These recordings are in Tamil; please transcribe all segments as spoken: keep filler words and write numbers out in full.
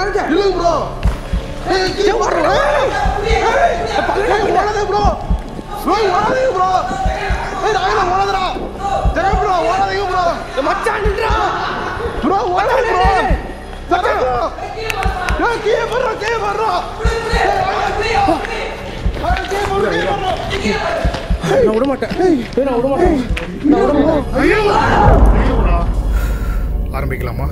இல்ல ப்ரோ ஏய் கீழ போடுறா ஏய் பல்லே ஓடாதே ப்ரோ ப்ரோ ஓடாதே ப்ரோ ஏய் ராயில ஓடாதடா ஜெய ப்ரோ ஓடாதே ப்ரோ மச்சான் நின்றா ப்ரோ ஓடாதே ப்ரோ ஜெய ப்ரோ ஏய் கீழ போடுறா கீழ போடுறா நான் விட மாட்டேன் ஏய் நான் விட மாட்டேன் நான் விட மாட்டேன் ஐயோ ஆரம்பிக்கலாமா?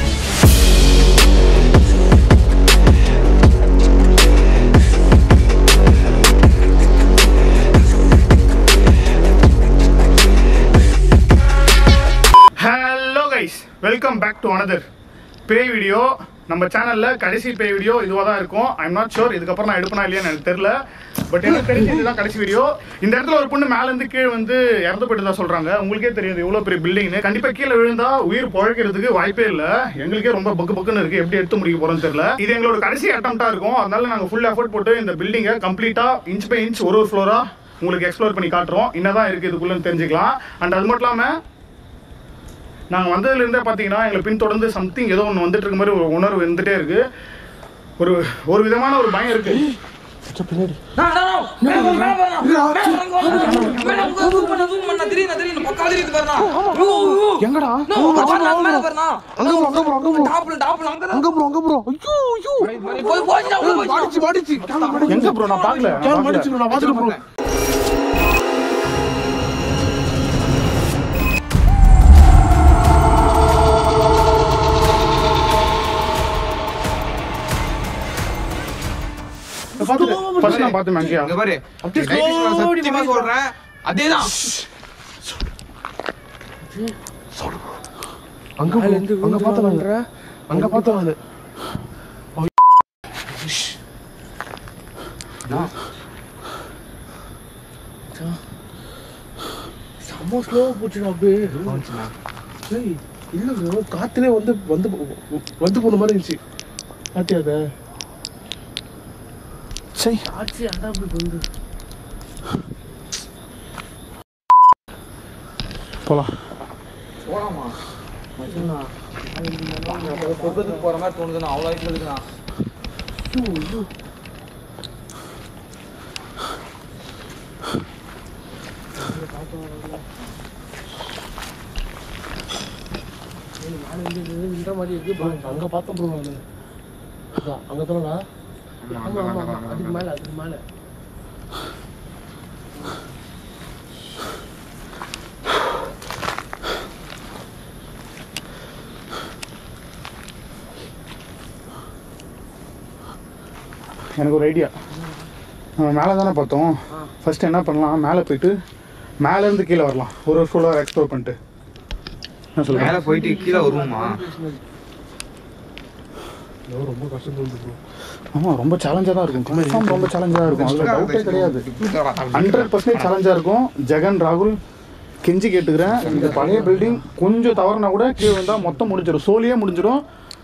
Hello guys, welcome back to another பே வீடியோ. நம்ம சேனல்ல கடைசி பே வீடியோ இதுவாக தான் இருக்கும். ஐ எம் நாட் ஷோர் இதுக்கப்புறம் நான் எடுப்பேனா இல்லையான்னு எனக்கு தெரியல. பட் எனக்கு தெரிஞ்சு இதுதான் கடைசி வீடியோ. இந்த இடத்துல ஒரு பொண்ணு மேலேருந்து கீழே வந்து இறந்து போயிட்டு தான் சொல்றாங்க. உங்களுக்கே தெரியும் எவ்வளோ பெரிய பில்டிங்னு. கண்டிப்பாக கீழே விழுந்தா உயிர் பழக்கிறதுக்கு வாய்ப்பே இல்லை. எங்களுக்கே ரொம்ப பக்கு பக்குன்னு இருக்கு. எப்படி எடுத்து முடிக்க போறோம்னு தெரியல. இது எங்களோட கடைசி அட்டம்ப்டா இருக்கும். அதனால நாங்கள் ஃபுல் எஃபர்ட் போட்டு இந்த பில்டிங்கை கம்ப்ளீட்டா இன்ச் பை இன்ச் ஒரு ஒரு ஃப்ளோரா உங்களுக்கு எக்ஸ்ப்ளோர் பண்ணி காட்டுறோம். என்னதான் இருக்கு இதுக்குள்ளன்னு தெரிஞ்சுக்கலாம். அண்ட் அது மட்டும் இல்லாமல் நாங்கள் வந்ததுலேருந்தே பார்த்தீங்கன்னா எங்களை பின்தொடர்ந்து சம்திங் ஏதோ ஒன்று வந்துட்டு இருக்க மாதிரி ஒரு உணர்வு வந்துட்டே இருக்கு. ஒரு ஒரு விதமான ஒரு பயம் இருக்கு. பின்னாடி எங்கடா எங்க ப்ரோ நான் பார்க்கல. ஃபர்ஸ்ட் நான் பாத்து மேங்கியா இங்க பாரு அப்படியே சத்தியமா சொல்றேன் அதேதான் அங்க அங்க பார்த்தவங்க அங்க பார்த்தவங்க சமோ ஸ்லோ போச்சுடா அப்படியே. ஏய் இல்ல காத்துலே வந்து வந்து வந்து போன மாதிரி இருந்துச்சு. பாத்தியாத சை ஆச்சி அண்டா அப்படி வந்து போலாம் போலாமா மச்சானா அது சொர்க்கத்துக்கு போற மாதிரி தோணுதுனா அவ்வளவு ஆயிட்டு இருக்குனா. ஐயோ இந்த மாதிரி இருக்கு. அங்க பார்த்தோம் ப்ரோ நானு. அதான் அங்க தானடா. ஆமா ஆமா ஆமா அதுக்கு மேல அதுக்கு மேல எனக்கு ஒரு ஐடியா. நம்ம மேலே தானே பார்த்தோம். ஃபர்ஸ்ட் என்ன பண்ணலாம், மேலே போயிட்டு மேலேருந்து கீழே வரலாம். ஒரு ஒரு ஃபுல்லாக எக்ஸ்ப்ளோர் பண்ணிட்டு என்ன சொல்லுங்க. மேல போயிட்டு கீழே வருவோமா? ரொம்ப கஷ்டப்பட்டு. ஆமாம் ரொம்ப சேலஞ்சாக தான் இருக்கும். கன்ஃபார்ம் ரொம்ப சேலஞ்சாக இருக்கும். அதில் டவுட்டே கிடையாது. ஹண்ட்ரட் பர்சன்டேஜ் சேலஞ்சாக இருக்கும். ஜெகன் ராகுல் கெஞ்சி கேட்டுக்கிறேன். இந்த பழைய பில்டிங் கொஞ்சம் தவறுனா கூட கீழே வந்தால் மொத்தம் முடிஞ்சிடும். சோலியே முடிஞ்சிடும்.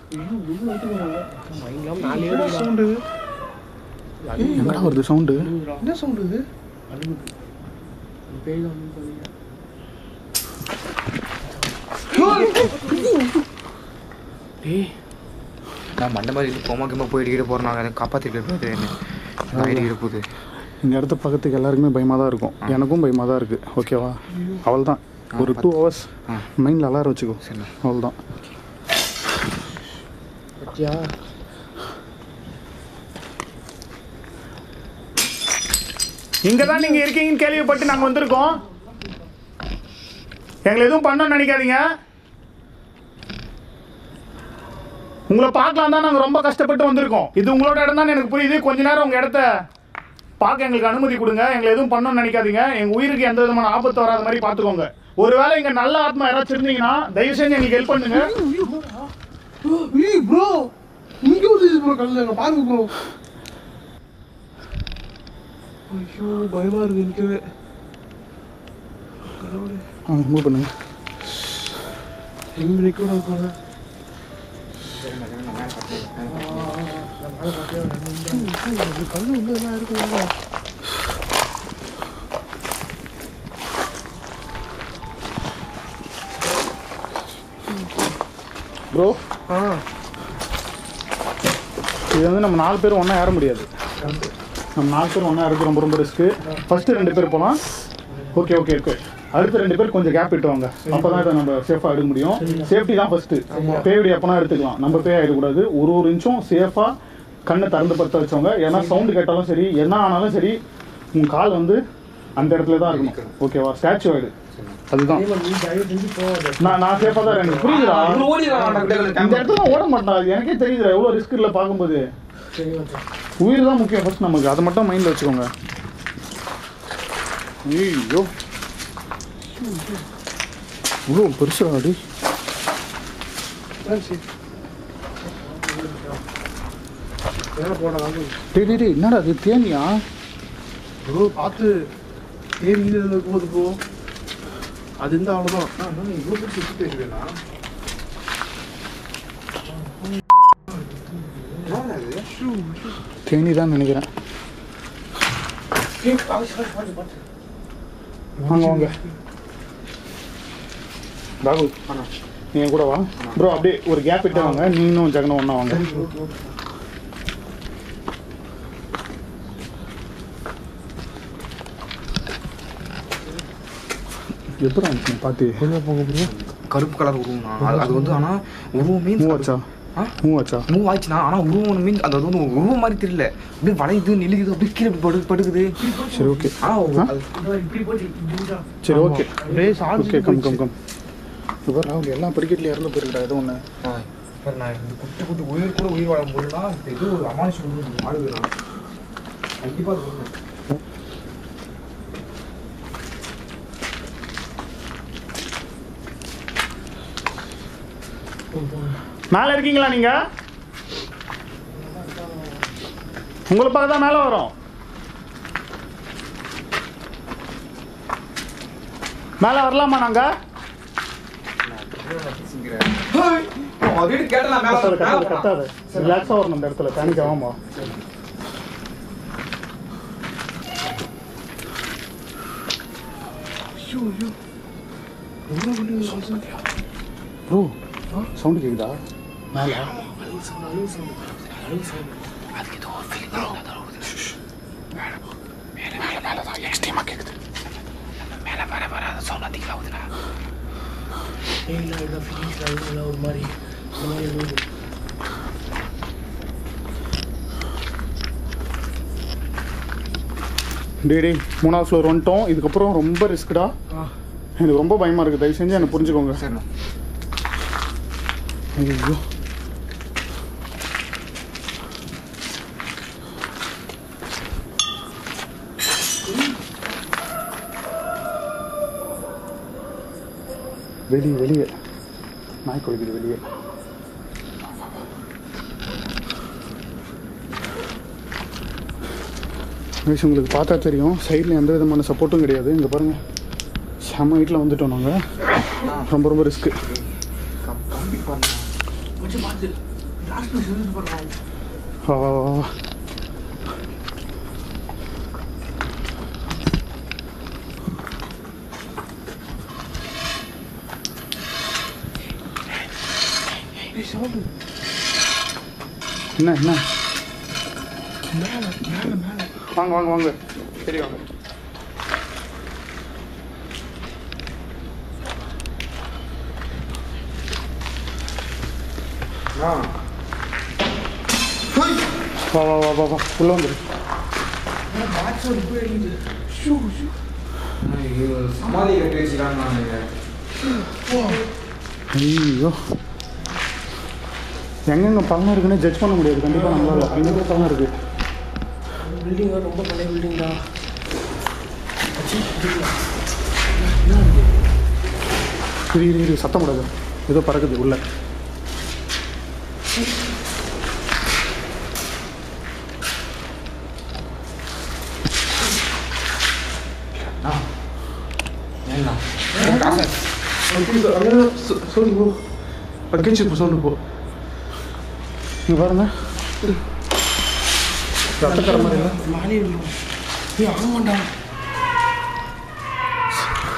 சவுண்டு என்னடா வருது? சவுண்டு என்ன சவுண்டு இது? நான் மண்ட மாதிரி கோமா கிமா போயிட்டு போறேன். நாங்கள் காப்பாற்றிட்டு போகுது என்ன ஆயிட்டு போகுது. இந்த இடத்த பக்கத்துக்கு எல்லாருக்குமே பயமாக தான் இருக்கும். எனக்கும் பயமாக தான் இருக்குது. ஓகேவா? அவள் தான் ஒரு டூ ஹவர்ஸ் மைண்டில் அலாரம் வச்சுக்கோ. சரி அவள் தான். இங்கே தான் நீங்கள் இருக்கீங்கன்னு கேள்விப்பட்டு நாங்கள் வந்திருக்கோம். எங்களை எதுவும் பண்ணணும்னு நினைக்காதீங்க. உங்களை பார்க்கலாம் தான் நாங்கள் ரொம்ப கஷ்டப்பட்டு வந்திருக்கோம். இது உங்களோட இடம் தான் எனக்கு புரியுது. கொஞ்ச நேரம் உங்கள் இடத்த பார்க்க எங்களுக்கு அனுமதி கொடுங்க. எங்களை எதுவும் பண்ணணும்னு நினைக்காதீங்க. எங்கள் உயிருக்கு எந்த விதமான ஆபத்து வராத மாதிரி பார்த்துக்கோங்க. ஒருவேளை இங்கே நல்ல ஆத்மா யாராச்சும் இருந்தீங்கன்னா தயவு செஞ்சு எங்களுக்கு ஹெல்ப் பண்ணுங்க. ப்ரோ இங்க வந்து ப்ரோ கல்லுங்க பாருங்க ப்ரோ. ஐயோ பயமா இருக்கு எனக்கு. ஆ மூவ் பண்ணுங்க. எங்க நிக்க கூடாது. கல்லு வந்து எல்லாம் இருக்குங்க ப்ரோ. ஆ இது வந்து நம்ம நாலு பேர் ஒன்றா ஏற முடியாது. நம்ம நாலு பேர் ஒன்றா ஏறது ரொம்ப ரொம்ப ரிஸ்க்கு. ஃபஸ்ட்டு ரெண்டு பேர் போகலாம். ஓகே ஓகே ஓகே அடுத்த ரெண்டு பேர் கொஞ்சம் கேப் விட்டுவாங்க. அப்போ தான் இதை நம்ம சேஃபாக எடுக்க முடியும். சேஃப்டி தான் ஃபஸ்ட்டு. பேவிடி அப்போனா எடுத்துக்கலாம். நம்ம பே ஆகிடக்கூடாது. ஒரு ஒரு இன்ச்சும் சேஃபாக கண்ணை திறந்து படுத்த வச்சவங்க. ஏன்னா சவுண்டு கேட்டாலும் சரி என்ன ஆனாலும் சரி உங்கள் கால் வந்து அந்த இடத்துல தான் இருக்கணும். ஓகேவா? ஸ்டாச்சு ஆகிடு. அதுதான் நான் நான் சேஃபாக தான் எனக்கு புரியுதுடா. இந்த இடத்துல ஓட மாட்டேன். அது எனக்கே தெரியுதுடா எவ்வளோ ரிஸ்க் இல்லை பார்க்கும்போது. உயிர் தான் முக்கியம் ஃபர்ஸ்ட் நமக்கு. அதை மட்டும் மைண்டில் வச்சுக்கோங்க. ஐயோ இவ்வளோ பெருசாக அடி. டேய் டேய் என்னடா அது தேனியா? ப்ரோ பார்த்து தேனியில் போது ப்ரோ. அது இருந்தால் அவ்வளோதான். நான் இவ்வளோ பேர் சுற்றி பேசுவேண்ணா. தேனி தான் நினைக்கிறேன். வாங்க வாங்க ராகுல் நீங்கள் கூட வா ப்ரோ. அப்படியே ஒரு கேப் விட்டு வாங்க. நீங்களும் ஜெகனும் ஒன்றா வாங்க. எப்படி இருந்துச்சு பார்த்து? கருப்பு கலர் உருவம். அது வந்து ஆனால் உருவம் மீன் மூவாச்சா? மூவாச்சா மூவ் ஆச்சுண்ணா. ஆனால் உருவம் மீன் அது வந்து உருவம் மாதிரி தெரியல. அப்படியே வளையுது நெளிக்குது அப்படியே கீழே படு படுக்குது. சரி ஓகே. சரி okay okay come come come. இப்போ ராகுல் எல்லாம் படிக்கட்டில் இறந்து போயிருக்கா ஏதோ ஒன்று. நான் குட்டி குட்டி உயிர் கூட உயிர் வாழ போதுன்னா இது ஒரு அமானுஷம் ஆடுதுண்ணா. கண்டிப்பாக மேலே இருக்கீங்களா நீங்க? உங்களை பார்க்க தான் மேலே வரும். மேலே வரலாமா நாங்க? கத்தாது ரிலாக்ஸா வரும் அந்த இடத்துல. பேனிக் ஆகாமா? ப்ரோ சவுண்டு கேக்குதா மேலே? ஒரு மாதிரி டேடி மூணாவது ஃப்ளோர் வந்துட்டோம். இதுக்கப்புறம் ரொம்ப ரிஸ்க்குடா. எனக்கு ரொம்ப பயமாக இருக்குது. தயவு செஞ்சு எனக்கு புரிஞ்சுக்கோங்க. சரிண்ணா. ஐயோ வெளியே வெளியே நாய் குளிக்குது வெளியே. உங்களுக்கு பார்த்தா தெரியும் சைடில் எந்த விதமான சப்போர்ட்டும் கிடையாது. இங்கே பாருங்கள் செம்ம வீட்டில் வந்துட்டோம் நாங்கள். ரொம்ப ரொம்ப ரிஸ்க்கு. வா வா வா வா என்ன என்ன வாங்க வாங்க வாங்க சரி வாங்க. வா வா வா வா வா உள்ள வந்துரு. சமாதி கட்டி வச்சுக்காங்க. ஐயோ எங்கெங்க பழம் இருக்குன்னு ஜட்ஜ் பண்ண முடியாது கண்டிப்பாக நம்மளால. எங்கே பழம் இருக்கு. பில்டிங் ரொம்ப பழைய பில்டிங் தான். இரு இரு இரு சத்தம் கூடாது. ஏதோ பறக்குது உள்ள. சொல்லு போ அகேன்ஸ்ட் இப்போ சொல்லு போ. இங்கே பாருங்க ரத்தக்கர மாதிரி இல்லை மாறி ஏ ஆமாண்டா.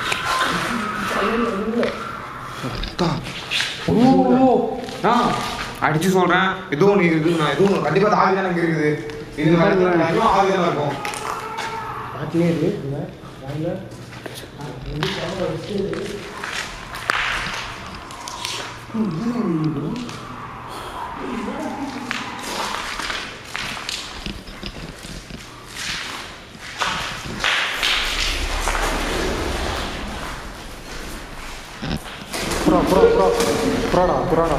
ஓ ஓ ஆ அடிச்சு சொல்றேன் ஏதோ ஒன்று இருக்குது நான் ஏதோ ஒன்று கண்டிப்பாக ஆவி தான் எனக்கு இருக்குது இது மாதிரி ஆவி தான் இருக்கும் ஆட்டிலே இது இல்லை புறா புறா புறா புறாடா புறாடா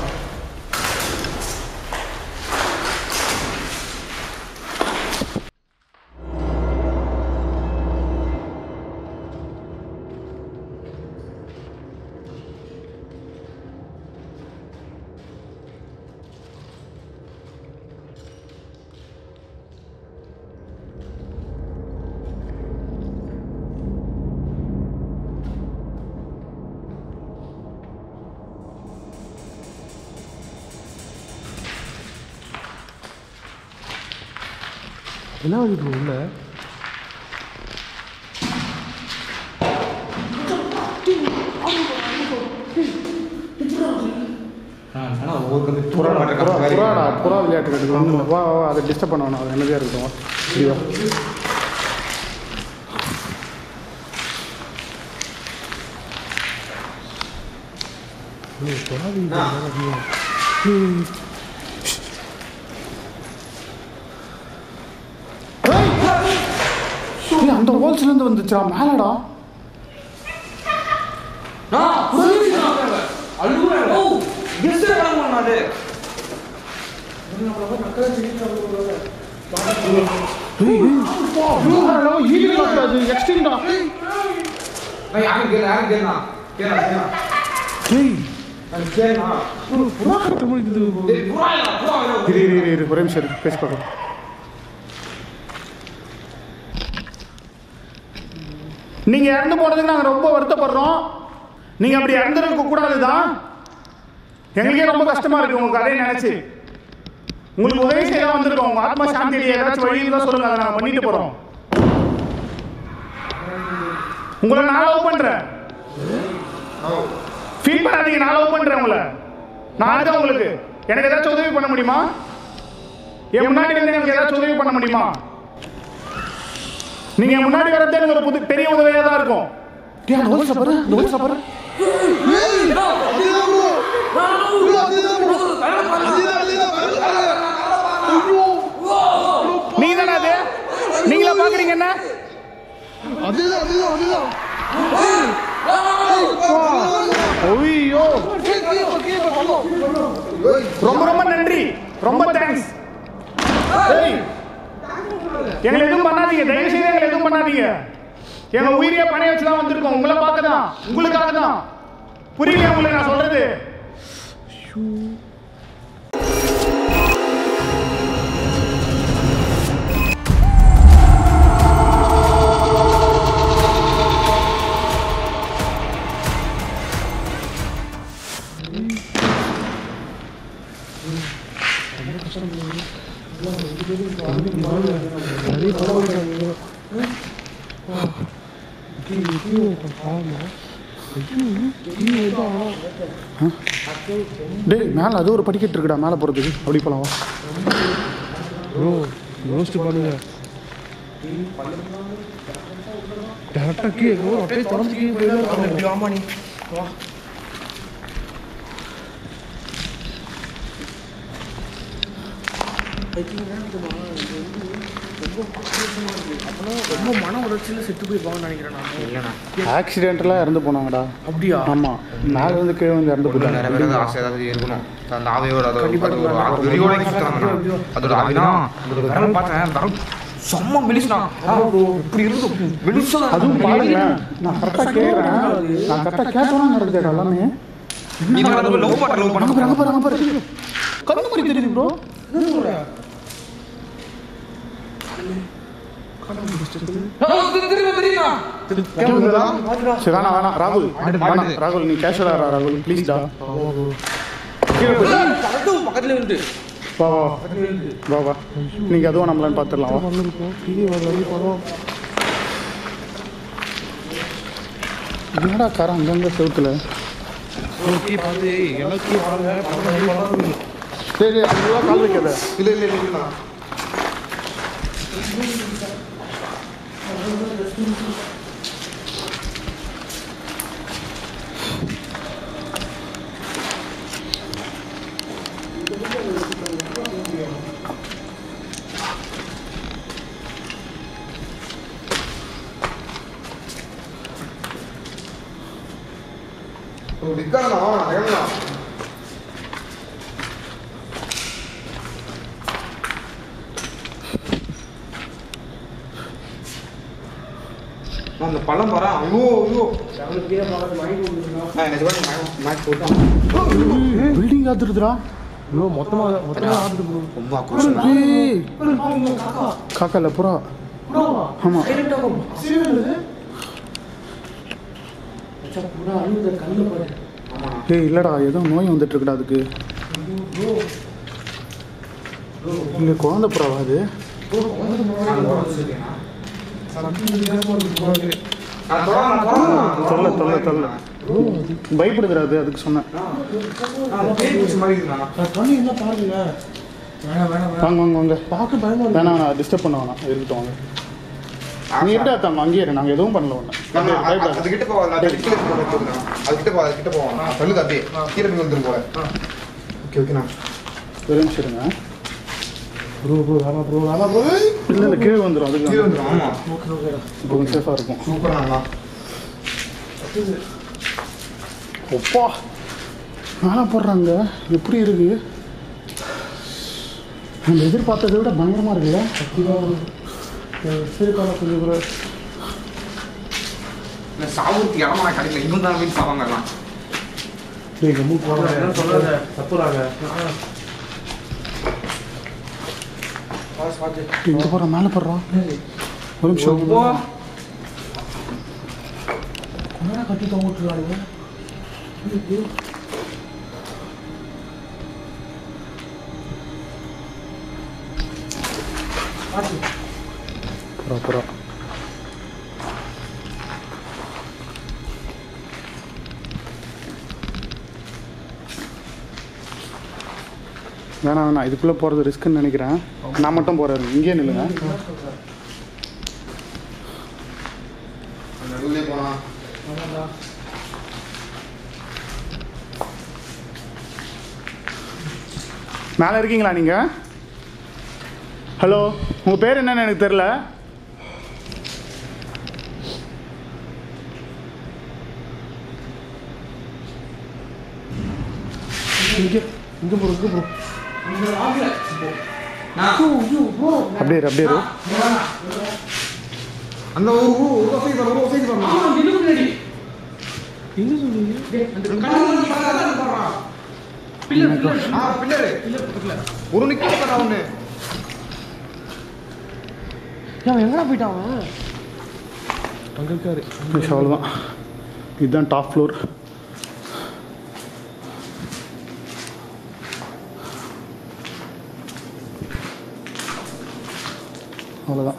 என்ன வந்துட்டு உள்ள புறாடா புறா விளையாட்டு கட்டுக்கு ஒன்றும் வா வா அதை டிஸ்டர்ப் பண்ண வேணாம் அது என்னதையாக இருக்கட்டும் சரியா அந்த ஹோல்ஸ்லேருந்து வந்துச்சா மேலடா ஒரே நிமிஷம் பேச பார்க்கலாம் நீங்க இறந்து போனதுக்கு நாங்க ரொம்ப வருத்தப்படுறோம் நீங்க அப்படி இறந்துருக்க கூடாதுதான் எங்களுக்கே ரொம்ப கஷ்டமா இருக்கு உங்க கதையை நினைச்சு உங்களுக்கு உதவி செய்ய வந்திருக்கோம் உங்க ஆத்மா சாந்தி ஏதாச்சும் வழி தான் சொல்லுங்க அதை நாங்க பண்ணிட்டு போறோம் உங்களை நான் லவ் பண்றேன் ஃபீல் பண்ணாதீங்க நான் லவ் பண்றேன் உங்களை நான் தான் உங்களுக்கு எனக்கு ஏதாச்சும் உதவி பண்ண முடியுமா என் முன்னாடி வந்து எனக்கு ஏதாச்சும் உதவி பண்ண முடியுமா நீங்க முன்னாடி வரதே எனக்கு ஒரு புது பெரிய உதவியா தான் இருக்கும் டேய் நோல் சப்பர நோல் சப்பர நீங்க தானே அது நீங்களா பாக்குறீங்க என்ன அதுதான் அதுதான் அதுதான் ஓய்யோ ரொம்ப ரொம்ப நன்றி ரொம்ப தேங்க்ஸ் எங்களை எதுவும் பண்ணாதீங்க தயவு செய்து எங்களை எதுவும் பண்ணாதீங்க எங்க உயிரியை பணைய வச்சுதான் வந்திருக்கோம் உங்களை பார்க்க தான் உங்களுக்காக தான் புரியலையா உங்களுக்கு நான் சொல்றது டேய் மேலே அது ஒரு படிக்கட்டு இருக்குடா மேலே போகிறதுக்கு அப்படி போகலாம் ப்ரோ யோசிச்சு பாருங்க டேரக்டாக கீழே அப்படியே தொடர்ந்து கீழே போயிடும் ஆமா நீ வா ரொம்ப மன உணர்ச்சியில் செத்து போயிருப்பாங்கன்னு நினைக்கிறேன் நான் இல்லைண்ணா ஆக்சிடென்ட்லாம் இறந்து போனாங்கடா அப்படியா ஆமாம் மேலே இருந்து கீழே வந்து இறந்து போயிட்டாங்க நிறைய பேர் ஆசை ஏதாவது இருக்கணும் அந்த ஆவையோட அதோட ஆவிதான் பார்த்தேன் செம்ம மெலிசா இப்படி இருக்கும் மெலிசா அதுவும் பாருங்க நான் கரெக்டாக கேட்குறேன் நான் கரெக்டாக கேட்டோன்னா நடக்குது எல்லாமே லவ் பண்ணுற லவ் பண்ண அங்கே பாரு அங்கே பாரு கண்ணு மாதிரி தெரியுது ப்ரோ ராகுல் ராகுல் நீ கேஷுவலா ராகுல் ப்ளீஸ் டா பக்கத்துல இருந்து வா வா வா வா நீங்க அதுவும் நம்மளான்னு பார்த்துடலாம் என்னடா காரம் அங்கங்க செவுத்துல சரி அதுதான் கால் வைக்காத. இல்லை இல்லை இல்லைண்ணா. விற்காதண்ணா இறங்கண்ணா. அந்த பழம் வரா. ஐயோ ஐயோ பில்டிங் ஆத்துருதுடா. ப்ரோ மொத்தமாக மொத்தமாக ஆடுது ப்ரோ. ரொம்ப ஆக்ரோஷம். காக்கா இல்லை புறா. ஆமாம் ஏய் இல்லைடா ஏதோ நோய் வந்துட்டு இருக்குடா அதுக்கு. இல்லை குழந்தை புறாவா அது? தொல்ல தொல்ல தொல்ல பயப்படுதுடா அது, அதுக்கு சொன்னேன். வாங்க வாங்க வாங்க. பார்க்க பயமா இருக்கு. வேணாம் வேணாம் டிஸ்டர்ப் பண்ண வேணாம், இருக்கட்டும் வாங்க. நீ எப்படி ஆத்தாங்க அங்கேயே இரு, நாங்கள் எதுவும் பண்ணல ஒன்று. அதுக்கிட்ட போவாங்க, அதுக்கிட்ட போவா அதுக்கிட்ட போவாங்க. சொல்லுது அப்படியே கீழே போய் வந்துடும் போல. ஓகே ஓகேண்ணா. ஒரு நிமிஷம் இருங்க. ப்ரோ ப்ரோ வேணாம் ப்ரோ வேணாம் ப்ரோ. இல்லை இல்லை கீழே வந்துடும், அதுக்கு கீழே வந்துடும். ஆமாம் ஓகே ஓகேடா. இப்போ கொஞ்சம் சேஃபாக இருக்கும். சூப்பராண்ணா. ஒப்பா மேலே போடுறாங்க, எப்படி இருக்கு? நம்ம எதிர்பார்த்ததை விட பயங்கரமாக இருக்குல்ல? சரி காண கொஞ்சம் ப்ரோ. இல்லை சாவுக்கு இடமான கிடைக்கல, இன்னும் தான் மீன் சாவாங்கலாம். நீங்கள் மூவ் போகிறாங்க என்ன சொல்லாத தப்புறாங்க. இங்கே போடுறோம், மேலே போடுறோம். ஒரு நிமிஷம் என்னடா கட்டி தொங்கிட்டுருக்கானுங்க. புறா புறா வேணாம் வேணாம், இதுக்குள்ளே போகிறது ரிஸ்க்குன்னு நினைக்கிறேன். நான் மட்டும் போகிறேன், இங்கேயே நில்லுங்க. நடுவுலே போனா மேலே இருக்கீங்களா நீங்கள்? ஹலோ, உங்கள் பேர் என்னன்னு எனக்கு தெரில. இங்கே இங்கே ப்ரோ இங்கே ப்ரோ. அப்படியே இரு, அப்படியே இரு. அந்த ஒரு ஒரு சைடு வர ஒரு சைடு வரணும். என்ன சொல்லுங்க? ஆ பில்லரு ஒரு நிக்கிற பரா ஒண்ணு. அவன் எங்கடா போயிட்டான் அவன்? அங்கே இருக்காரு. அவ்வளோதான், இதுதான் டாப் ஃப்ளோர். அவ்வளோதான்.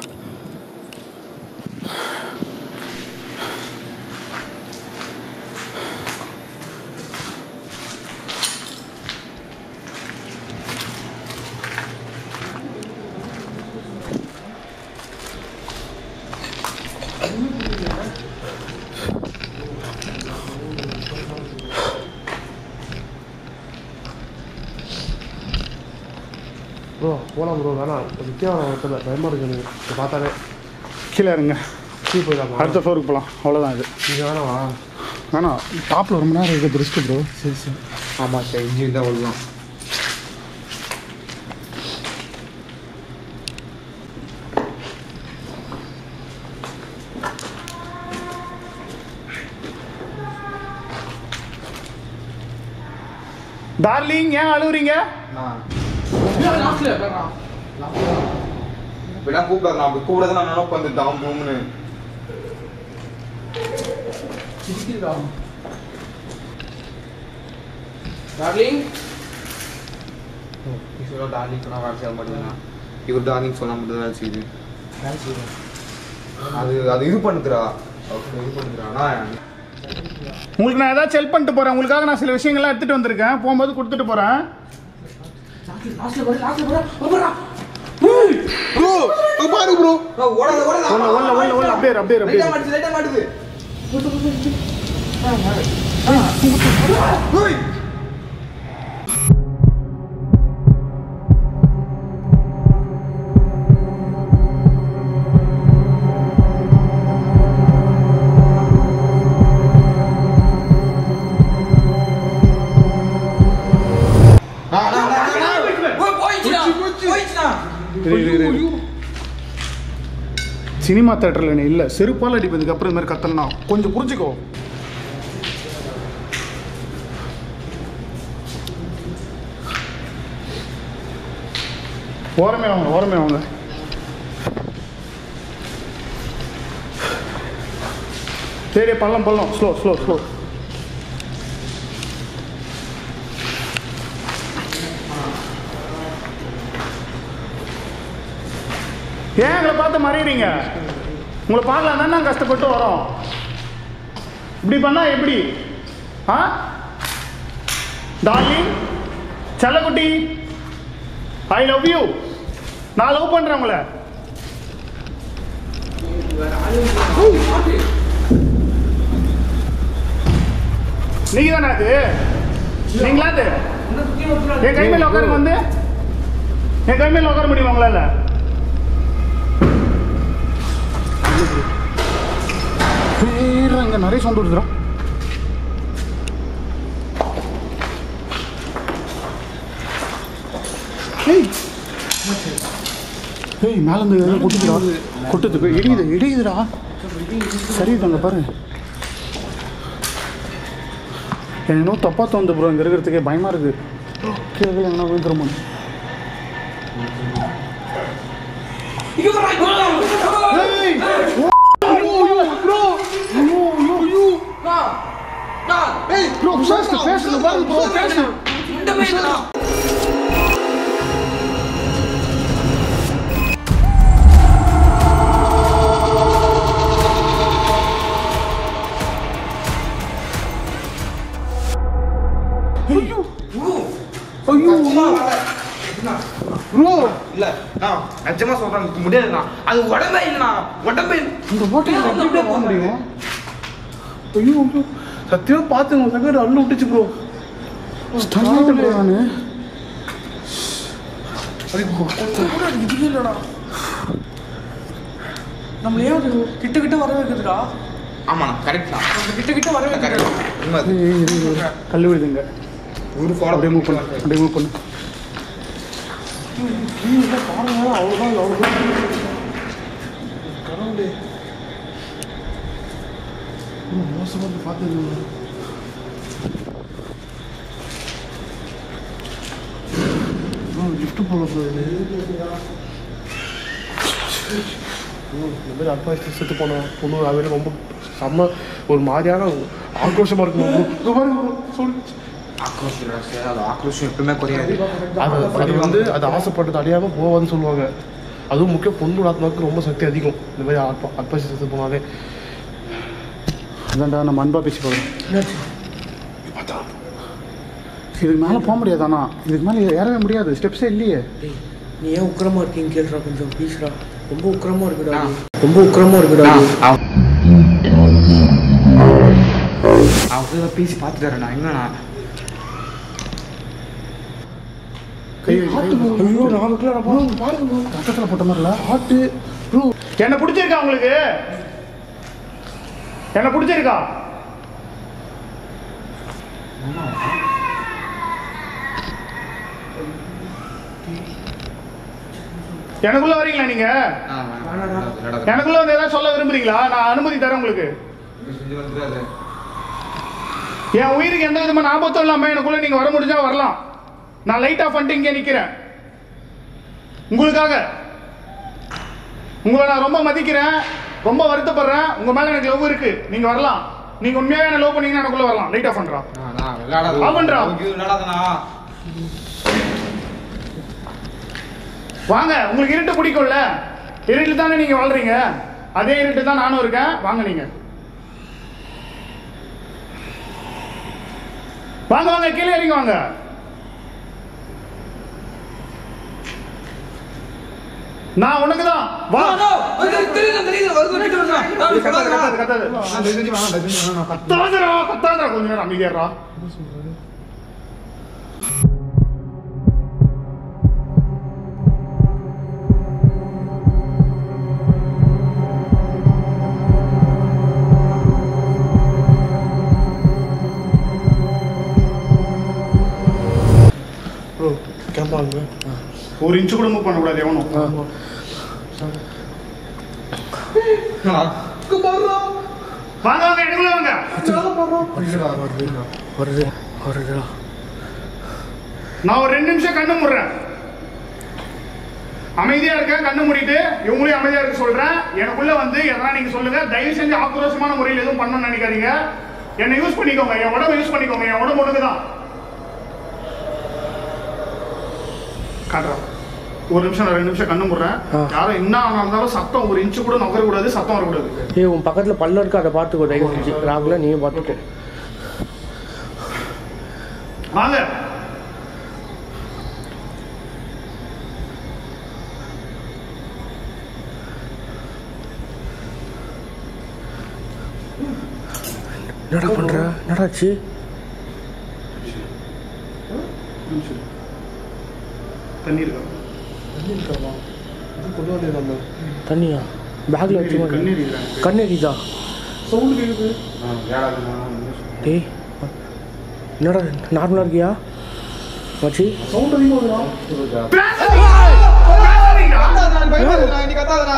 ப்ரோ போகலாம் ப்ரோ. வேணாம் வித்தியாசம் ஒருத்தர் பயமாக இருக்கு எனக்கு. இப்போ பார்த்தாலே கீழே இருங்க, கீழே போயிடலாம். அடுத்த ஃப்ளோருக்கு போகலாம். அவ்வளோதான் இது. நீங்கள் வேணாவா? வேணாம், டாப்பில் ரொம்ப நேரம் இருக்குது ரிஸ்க்கு ப்ரோ. சரி சரி. ஆமாம் சார், இன்ஜின் தான் வருவான். டார்லிங் ஏன் அழுவுறீங்க? விடா கூப்பிடாது, நான் கூட தான் நான் நினைப்பு வந்து டாம் ரூம்னு. டார்லிங் டார்லிங் சொன்னா வேலை செய்ய மாட்டேங்கிறான். இவர் டார்லிங் சொன்னா மட்டும் வேலை செய்யுது. அது அது இது பண்ணுறா இது பண்ணுறானா. உங்களுக்கு நான் ஏதாச்சும் ஹெல்ப் பண்ணிட்டு போகிறேன். உங்களுக்காக நான் சில விஷயங்கள்லாம் எடுத்துகிட்டு வந்திருக்கேன், போகும்போது கொடுத்துட்டு போகிறேன். லாஸ்ட்ல வர லாஸ்ட்ல வர போறா ப்ரோ பாரு ப்ரோ ஓடாத ஓடாத ஒல்ல ஒல்ல ஒல்ல ஒல்ல அப்படியே அப்படியே அப்படியே லைட்டா மாட்டுது லைட்டா மாட்டுது ஏய் சினிமா தேட்டரில் என்ன இல்லை செருப்பால் அடிப்பதுக்கு அப்புறம் இந்த மாதிரி கத்தனா கொஞ்சம் புரிஞ்சுக்கோ. ஓரமே வாங்க ஓரமே வாங்க. சரி பள்ளம் பள்ளம் ஸ்லோ ஸ்லோ ஸ்லோ. ஏன் எங்களை பார்த்து மறைகிறீங்க? உங்களை பார்க்கலாம் தானே நாங்கள் கஷ்டப்பட்டு வரோம். இப்படி பண்ணா எப்படி? ஆ டார்லிங் செல்லக்குட்டி ஐ லவ் யூ. நான் லவ் பண்ணுறேன் உங்களை. நீங்க தானே அது? நீங்களா அது? என் கை மேல உட்காருங்க. வந்து என் கை மேல உட்கார முடியுமா உங்களால? இங்க நிறைய சவுண்ட் வருதுடா. ஏய் ஏய் மேல இருந்து கொட்டுதுடா. கொட்டுது இடியுது இடியுதுடா. சரி தாங்க பாரு. எனக்கு இன்னும் தப்பா தோணுது ப்ரோ. இங்க இருக்கிறதுக்கே பயமா இருக்கு. கீழே என்ன விழுந்துருமோ. Hey, bro, fast, fast, bro, fast. ஐயோ ஐயோ ப்ரோ இல்ல நான் நிஜமா சொல்றேன் முடியாதுண்ணா. அது உடம்பே இல்லைண்ணா. உடம்பே இந்த ஹோட்டலில் எப்படி போக முடியும்? ஐயோ ஐயோ சத்தியமா பார்த்துங்க செகண்ட் அள்ளு விட்டுச்சு ப்ரோ. ஸ்டார்ட் ப்ரோ நானு. அது கூட இதுவே இல்லடா. நம்மள ஏன் கிட்ட கிட்ட வர வைக்கிறதுடா? ஆமாண்ணா கரெக்ட்ண்ணா. கிட்ட கிட்ட வர வைக்கிறது. கல் விழுதுங்க. ஒரு ஃபாலோ அப்படியே மூவ் பண்ணு. அப்படியே மூவ் பண்ணு. அவ்வளோதான் அவ்வளோதான் கடவுளே மோசமாக பார்த்து லிஃப்ட் போல போகுது. இந்த மாதிரி அப்பா செத்து போன பொண்ணு அவையில ரொம்ப செம்ம ஒரு மாதிரியான ஆக்ரோஷமாக இருக்கும். சொல்லு ஆக்ரோஷம் அது ஆக்ரோஷம் எப்பவுமே குறையாது. அது அது வந்து அது ஆசைப்பட்டது அடையாமல் போவாதுன்னு சொல்லுவாங்க. அதுவும் முக்கிய பொண்ணு ஆத்மாவுக்கு ரொம்ப சக்தி அதிகம். இந்த மாதிரி அப்பா அப்பா செத்து போனாலே. அதான்டா நம்ம அன்பா பேசி போகிறோம். இதுக்கு மேலே போக முடியாதாண்ணா? இதுக்கு மேலே ஏறவே முடியாது. ஸ்டெப்ஸே இல்லையே. நீ ஏன் உக்கிரமா இருக்கீங்க கேள்றா கொஞ்சம் ப்ளீஸ்ரா. ரொம்ப உக்கிரமா இருக்குடா. ரொம்ப உக்கிரமா இருக்குடா. அவங்க பேசி பார்த்துட்டாருண்ணா. என்னண்ணா கை ஐயோ நாமக்கல பாருங்க ரத்தத்தில் போட்ட மாதிரில ஹார்ட்டு ப்ரோ. என்ன பிடிச்சிருக்கா உங்களுக்கு? என்ன பிடிச்சிருக்கா? எனக்குள்ள வரீங்களா நீங்க? எனக்குள்ள வந்து ஏதாவது சொல்ல விரும்புறீங்களா? நான் அனுமதி தரேன் உங்களுக்கு. என் உயிருக்கு எந்த விதமான ஆபத்தும் இல்லாம எனக்குள்ள நீங்க வர முடிஞ்சா வரலாம். நான் லைட் ஆஃப் பண்ணிட்டு இங்கே நிக்கிறேன் உங்களுக்காக. உங்களை நான் ரொம்ப மதிக்கிறேன், ரொம்ப வருத்தப்படுறேன். உங்க மேல எனக்கு லவ் இருக்கு. நீங்க வரலாம். நீங்க உண்மையாவே என்ன லவ் பண்ணீங்கன்னா எனக்குள்ள வரலாம். லைட் ஆஃப் பண்றா. வாங்க. உங்களுக்கு இருட்டு பிடிக்கும்ல? இருட்டு தானே நீங்க வாழ்றீங்க. அதே இருட்டு தான் நானும் இருக்கேன். வாங்க நீங்க வாங்க வாங்க கீழே இறங்கி வாங்க. நான் உனக்கு தான் வா. தெரியுது தெரியுது வருது கிட்ட வரணும். கத்தாத கத்தாத கத்தாத. நான் தெரிஞ்சு வேணாம் தெரிஞ்சு வேணாம். கத்தாதடா கத்தாதடா கொஞ்ச நேரம் அமைதியாடா. ப்ரோ கேம்பாங்க ஒரு இன்ச்சு கூட மூவ் பண்ண கூடாது எவனும். வாங்க வாங்க எடுக்கல வாங்க. வருது வருதுடா. நான் ஒரு ரெண்டு நிமிஷம் கண்ணு மூடுறேன். அமைதியா இருக்க கண்ணு மூடிட்டு இவங்களையும் அமைதியா இருக்க சொல்றேன். எனக்குள்ள வந்து எதனா நீங்க சொல்லுங்க. தயவு செஞ்சு ஆக்ரோஷமான முறையில் எதுவும் பண்ணணும்னு நினைக்காதீங்க. என்னை யூஸ் பண்ணிக்கோங்க, என் உடம்பை யூஸ் பண்ணிக்கோங்க. என் உடம்பு ஒண்ணுக்கு தான். காட்டுறேன் ஒரு நிமிஷம் நான் ரெண்டு நிமிஷம் கண்ணு முடுறேன். யாரும் என்ன ஆனாலும் சத்தம் ஒரு இன்ச்சு கூட நகர கூடாது, சத்தம் வரக்கூடாது. ஏய் உன் பக்கத்துல பல்ல இருக்கு, அதை பார்த்துக்கோ தயவு செஞ்சு. ராகுல நீயும் பார்த்துக்கோ. வாங்க. என்னடா பண்ற? என்னடாச்சு? தண்ணி இருக்கா? தண்ணியா? பேக்ல வச்சு கண்ணெறிதா? சவுண்ட் கேக்குது. டேய் என்னடா நார்மலா இருக்கியா மச்சி? சவுண்ட் அதிகமா வருதா? நீ கத்தாதடா.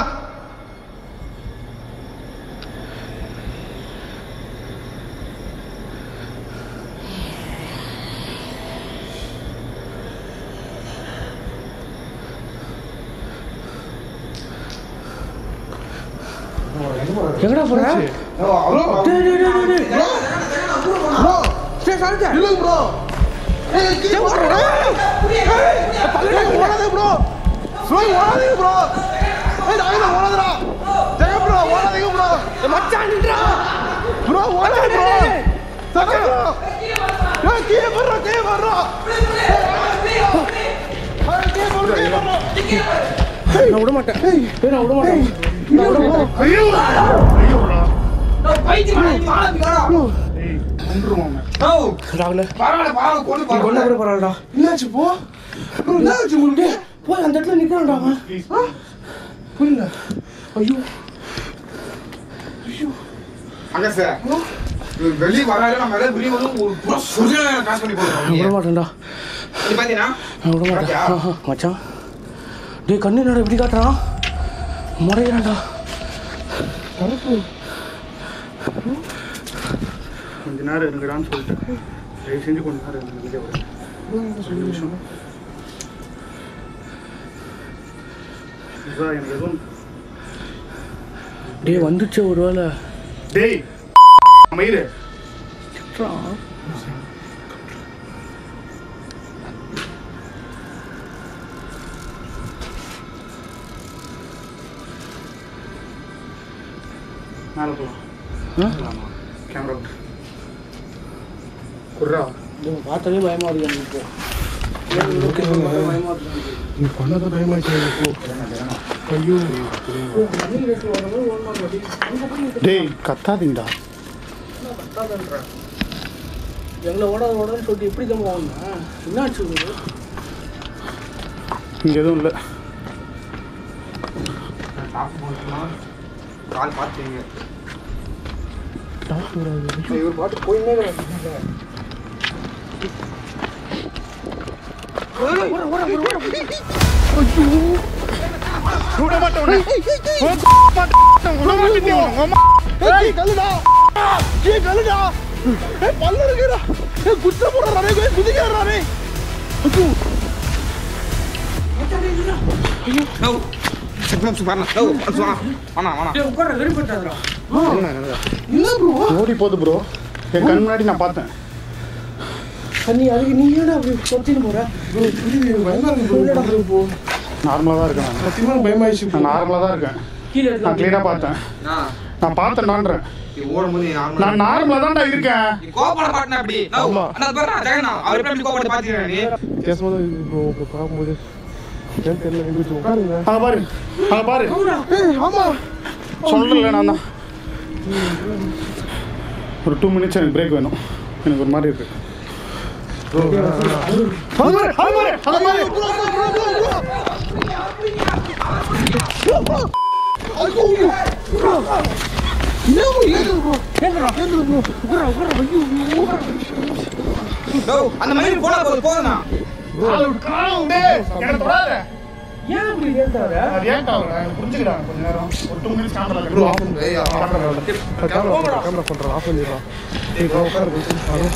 எங்கடா போற? டேய் டேய் டேய் டேய் ப்ரோ டேய் சாரிடா. இல்ல ப்ரோ. ஏய் கீழ போறடா. ஏய் பல்லடா ஓடாதே ப்ரோ. ஸ்லோய் ஓடாதே ப்ரோ. ஏய் நாங்க ஓடாதடா. ஜெய ப்ரோ ஓடாதே ப்ரோ. மச்சான் நின்றா. ப்ரோ ஓடாதே ப்ரோ. சகே ப்ரோ. ஏய் கீழ போறடா கீழ போறடா. ஏய் கீழ போறடா கீழ போறடா. நான் விட மாட்டேன். ஏய் நான் விட மாட்டேன். நான் விட மாட்டேன். ஐயோ ஐயோடா. நான் பைத்தி மாடா மாடா. ஏய் கொன்றுவாங்க. ஓ ராகுல பரவாயில்ல பரவாயில்ல கொண்டு நீ கொண்டு பரவாயில்ல. போற பரவாயில்லடா. என்னாச்சு போ? ப்ரோ என்னாச்சு உங்களுக்கு? போய் அந்த இடத்துல நிக்கிறான்டா அவன். ப்ளீஸ். புரியல. ஐயோ அங்க சார் வெளிய வராத நம்ம எல்லாம் வெளிய வந்து ஒரு புரா சுஜன காசு பண்ணி நான் விட போறோம். மாட்டேன்டா. நீ பாத்தீனா? நான் விட மாட்டேன். ஆஹா, மச்சான் டேய் கண்ணு என்னடா இப்படி காட்டுறான்? முறையிறான்டா. கொஞ்ச நேரம் இருங்கடான்னு சொல்லிட்டு தயவு செஞ்சு கொஞ்ச நேரம் இருங்க. வெளியே வரேன். ரெண்டு நிமிஷம். இதுதான் எனக்கு எதுவும். டேய் வந்துச்சு ஒரு வேளை. டேய் மயிறு மேலே போகலாம். கேமரா குர்ரா பார்த்தாலே பயமா இருக்கு எனக்கு. பயமா இருக்கு. நீ பண்ணத பயமாச்சு எனக்கு. ஐயோ டேய் கத்தாதீங்கடா. எங்களை ஓடாத ஓடாதுன்னு சொல்லிட்டு எப்படி தான் போகணும்? என்ன ஆச்சு உங்களுக்கு? இங்கே எதுவும் இல்லை. டாப் போடுமா? கால் பாத்தீங்க. டாப் வராது. இவர் பாட்டு போயினே இருக்காங்க. ஓட ஓட ஓட ஓட. ஐயோ விட மாட்டேன். விட மாட்டேன். ஏய் கல்லுடா. ஏய் கல்லுடா. ஏய் பல்ல இருக்குடா. ஏய் குச்ச போடுறா ரே போய் குதிக்கறா ரே. ஐயோ. ஐயோ நோ செக்மெண்ட் சுபானா நோ சுபானா வானா வானா டேய் உட்கார வெரி பட்டாதடா. இல்ல ப்ரோ. ஓடி போகுது ப்ரோ. என் கண் முன்னாடி நான் பார்த்தேன். நீ அதுக்கு நீ ஏன்டா அப்படி சொத்தின்னு போற? ப்ரோ புரியுது பயமா இருக்கு ப்ரோ. நார்மலாக தான் இருக்கேன். நான் சத்தியமா பயமாயிச்சு. நான் நார்மலாக தான் இருக்கேன். கீழ நான் கிளீனாக பார்த்தேன். நான் நான் பார்த்தேன்டான்றேன். நீ ஓடும்போது நார்மலா நான் நார்மலாக தான்டா இருக்கேன். நீ கோபப்பட மாட்டேனா அப்படி நோ ஆமா. அண்ணா பாரு ஜெகனா அவர் எப்படி கோபப்பட பாத்தீங்க நீ கேஸ்மா ப்ரோ பாக்கும்போது தெரியல எங்க உட்காருங்க. அங்க பாரு அங்க பாரு. ஏய் ஆமா சொல்லல நான் தான். ஒரு டூ மினிட்ஸ் எனக்கு பிரேக் வேணும். எனக்கு ஒரு மாதிரி இருக்கு. அங்க பாரு அங்க பாரு அங்க பாரு. அந்த மயில் போனா போதும் போதும்ண்ணா. எனக்கு தொடாத. ஏன் இப்படி ஏத்தாரு அது ஏன் டாவற எனக்கு புரிஞ்சுக்கடா. கொஞ்ச நேரம் ஒரு டூ மினிட்ஸ் கேமரா ப்ரோ கட்டு. ஆஃப் பண்ணு. ஏய் கேமரா கேமரா பண்றேன் ஆஃப் பண்ணிடுறா. ஏய் ப்ரோ உட்காரு.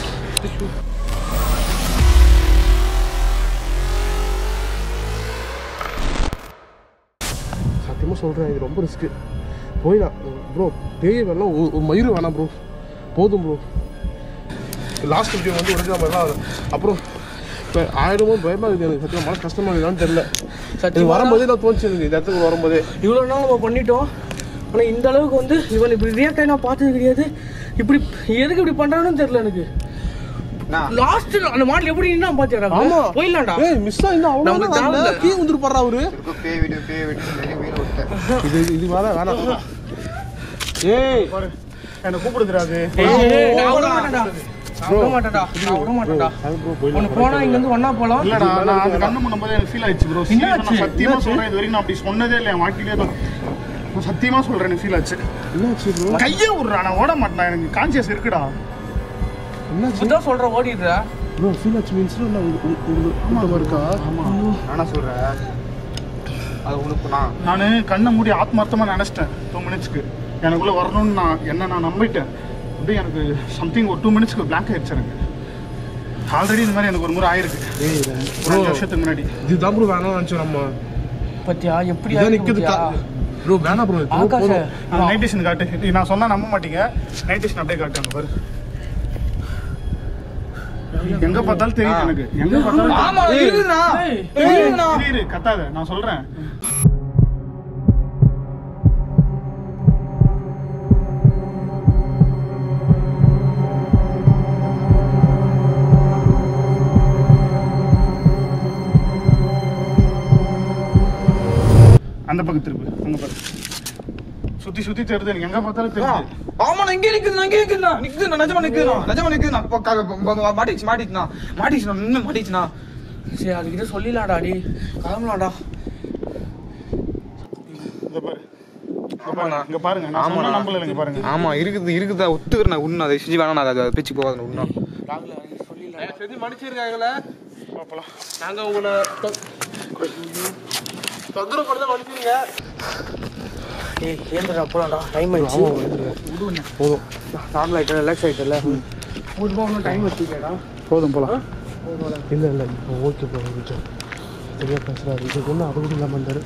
சத்தியமாக சொல்கிறேன் இது ரொம்ப ரிஸ்க்கு. போயிடலாம் ப்ரோ. பேய் வேணாம் ஒரு மயிறு வேணாம் ப்ரோ. போதும் ப்ரோ. லாஸ்ட் வீடியோ வந்து உடனே மாதிரிலாம் அப்புறம் இப்போ ஆயிரமோ பயமாக இருக்குது எனக்கு. சத்தியமாக மன கஷ்டமாக இருக்குதான்னு தெரில. இது வரும்போதே நான் தோணுச்சு எனக்கு இந்த இடத்துக்கு வரும்போதே. இவ்வளோ நாள் நம்ம பண்ணிட்டோம். ஆனால் இந்த அளவுக்கு வந்து இவன் இப்படி ரியாக்ட் நான் பார்த்தது கிடையாது. இப்படி எதுக்கு இப்படி பண்ணுறான்னு தெரியல எனக்கு. லாஸ்ட் அந்த மாடல் எப்படி நின்னா பாத்தியாடா? ஆமா போயிடலாம்டா. ஏய் மிஸ் ஆயினா நமக்கு அவ்வளோ தேவை கீ வந்துரு பாறா அவரு. பேய் வீடியோ பேய் வீடியோ வீடியோ விட்டேன். இது இது வேணாம் வேணாம். ஏய் பாரு என்ன கூப்பிடுதுறாது. ஏய் நான் விட மாட்டேன்டா. நான் விட மாட்டேன்டா. நான் விட மாட்டேன்டா. உன்னை போனா இங்க இருந்து ஒண்ணா போலாம். இல்லடா நான் அந்த கண்ணு முன்னம்போது எனக்கு ஃபீல் ஆயிடுச்சு ப்ரோ. நான் சத்தியமா சொல்றேன் இது வரைக்கும் நான் அப்படி சொன்னதே இல்லை. என் வாழ்க்கையிலே நான் சத்தியமா சொல்றேன் எனக்கு ஃபீல் ஆச்சு. என்னாச்சு ப்ரோ? கையை விடுறா நான் ஓட மாட்டேன். எனக்கு கான்சியஸ் இருக்குடா. என்னாச்சு இதான் சொல்ற ஓடிடுறா. ப்ரோ ஃபீல் ஆச்சு மீன்ஸ் நான் உங்களுக்கு இருக்கா? ஆமா நானா சொல்றேன் அது உனக்கு நான் நான் கண்ணை மூடி ஆத்மார்த்தமா நினைச்சிட்டேன். டூ மினிட்ஸ்க்கு எனக்குள்ள வரணும்னு நான் என்ன நான் நம்பிட்டேன். அப்படியே எனக்கு சம்திங் ஒரு டூ மினிட்ஸ்க்கு பிளாங்க் ஆயிடுச்சு எனக்கு. ஆல்ரெடி இந்த மாதிரி எனக்கு ஒரு முறை ஆயிருக்கு. ஏய் ஒரு அஞ்சு வருஷத்துக்கு முன்னாடி. இதுதான் ப்ரோ வேணாம் நினச்சோம் நம்ம. பத்தியா எப்படி இதான் நிற்குது ப்ரோ. வேணாம் ப்ரோ. ஆகாஷ நைட் டிஷன் காட்டு. இது நான் சொன்னா நம்ப மாட்டீங்க. நைட் டிஷன் அப்படியே காட்டுங்க பாரு. எங்க பார்த்தாலும் தெரியும் எனக்கு. எங்க பார்த்தாலும் ஆமா இருக்குண்ணா இருக்குண்ணா. இரு, இரு, கத்தாத நான் சொல்றேன். அந்த பக்கம் திருப்பு. அங்க பாரு சுத்தி சுத்தி தெரியுது எனக்கு. எங்க பார்த்தாலும் தெரியுது. ஆமா நான் இங்கே நிக்குதுண்ணா இங்கே நிக்குதுண்ணா நிக்குதுண்ணா நிஜமா நிக்குதுண்ணா நிஜமா நிக்குதுண்ணா. மாட்டிச்சு மாட்டிச்சுண்ணா மாட்டிச்சுண்ணா இன்னும் மாட்டிச்சுண்ணா. சரி அதுக்கிட்ட சொல்லிடலாம்டா. அடி கிளம்பலாம்டா. இங்க பாரு. இங்க பாருங்க. இங்க பாருங்க. நான் சொன்னா நம்பல. இங்க பாருங்க. ஆமா இருக்குது இருக்குதா ஒத்துக்கிறேன். உண்மை அதை செஞ்சு வேணா அது பேச்சு போகாது. உண்மை சொல்லிடலாம். செஞ்சு மன்னிச்சிருக்காங்களே. பாப்பலாம். நாங்க உங்களை தொந்தரவு பண்ண மன்னிச்சிருங்க. ஏய் ஏந்திரா போலாம்டா. டைம் ஆயிடுச்சு. போதும் நார்மல் ஆயிட்டல ரிலாக்ஸ் ஆயிட்டல. போதுமா இன்னும் டைம் வச்சுக்கடா. போதும் போலாம். இல்லை இல்லை ஓகே ப்ரோ. கொஞ்சம் சரியாக பேசுகிறாரு. இதுக்கு ஒன்றும் அது கூட இல்லாமல் இருந்தார்.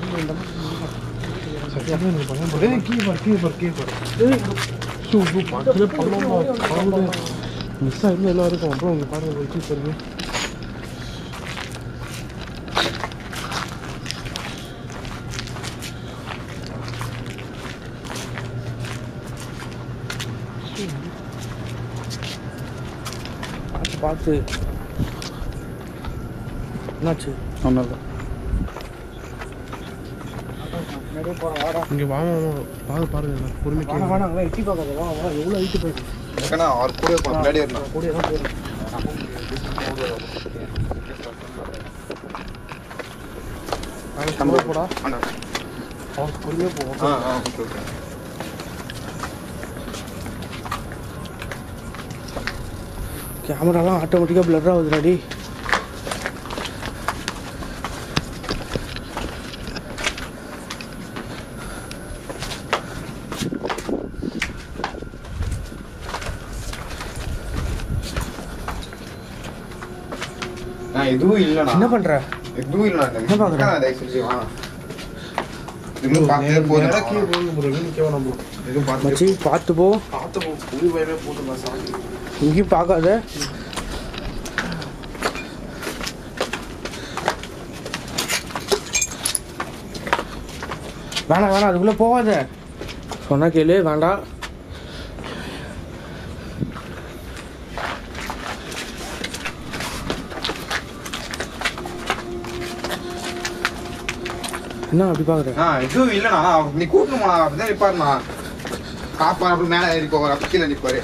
சரியாக எனக்கு பயம் போடு. கீ பார் கீ பார் கீ பார். ஷூ ஷூ பக்கத்துல பண்ணலாம் பண்ணலாம் மிஸ் ஆகிருந்து எல்லாம் இருக்கும். அப்புறம் உங்கள் பாருங்க கீ பாருங்க. பார்த்து என்னாச்சு? ஒன்றும் இல்லை. நிறைய போகிறோம் வாடா. இங்கே வாங்க பாரு பாருங்க பொறுமை வாடா வாடா அங்கே எட்டி பார்க்காத. வா வா எவ்வளோ ஹைட்டு போயிட்டு ஏன்னா அவர் கூட முன்னாடி இருந்தான் கூடிய தான் போயிடும். நம்ம போடா. ஆனா அவன் பொறுமையாக போவோம். ஆ ஆ ஓகே ஓகே. கேமராலாம் ஆட்டோமேட்டிக்காக பிளர் ஆகுதுடாடி. நான் எதுவும் இல்லைண்ணா. என்ன பண்ற? எதுவும் இல்லைண்ணா. என்ன பார்க்குற? தயவு செஞ்சு வா. இன்னும் பார்த்தே போதும். கீழே போகணும் ப்ரோ. நிற்கவா நம்ம எதுவும் பார்த்து மச்சி பார்த்து போ. பார்த்து போ. புது பயமே போட்டு சாமி. இங்கேயும் பார்க்காத. வேணாம் வேணாம் அதுக்குள்ளே போகாத. சொன்னா கேளு. வேண்டாம். என்ன அப்படி பாக்குற? ஆ எதுவும் இல்லைண்ணா, நீ கூட்டணுமா அப்படிதான் நிற்பாருண்ணா. பாப்பா அப்படி மேலே ஏறி போவார், அப்படி கீழே நிற்பாரு.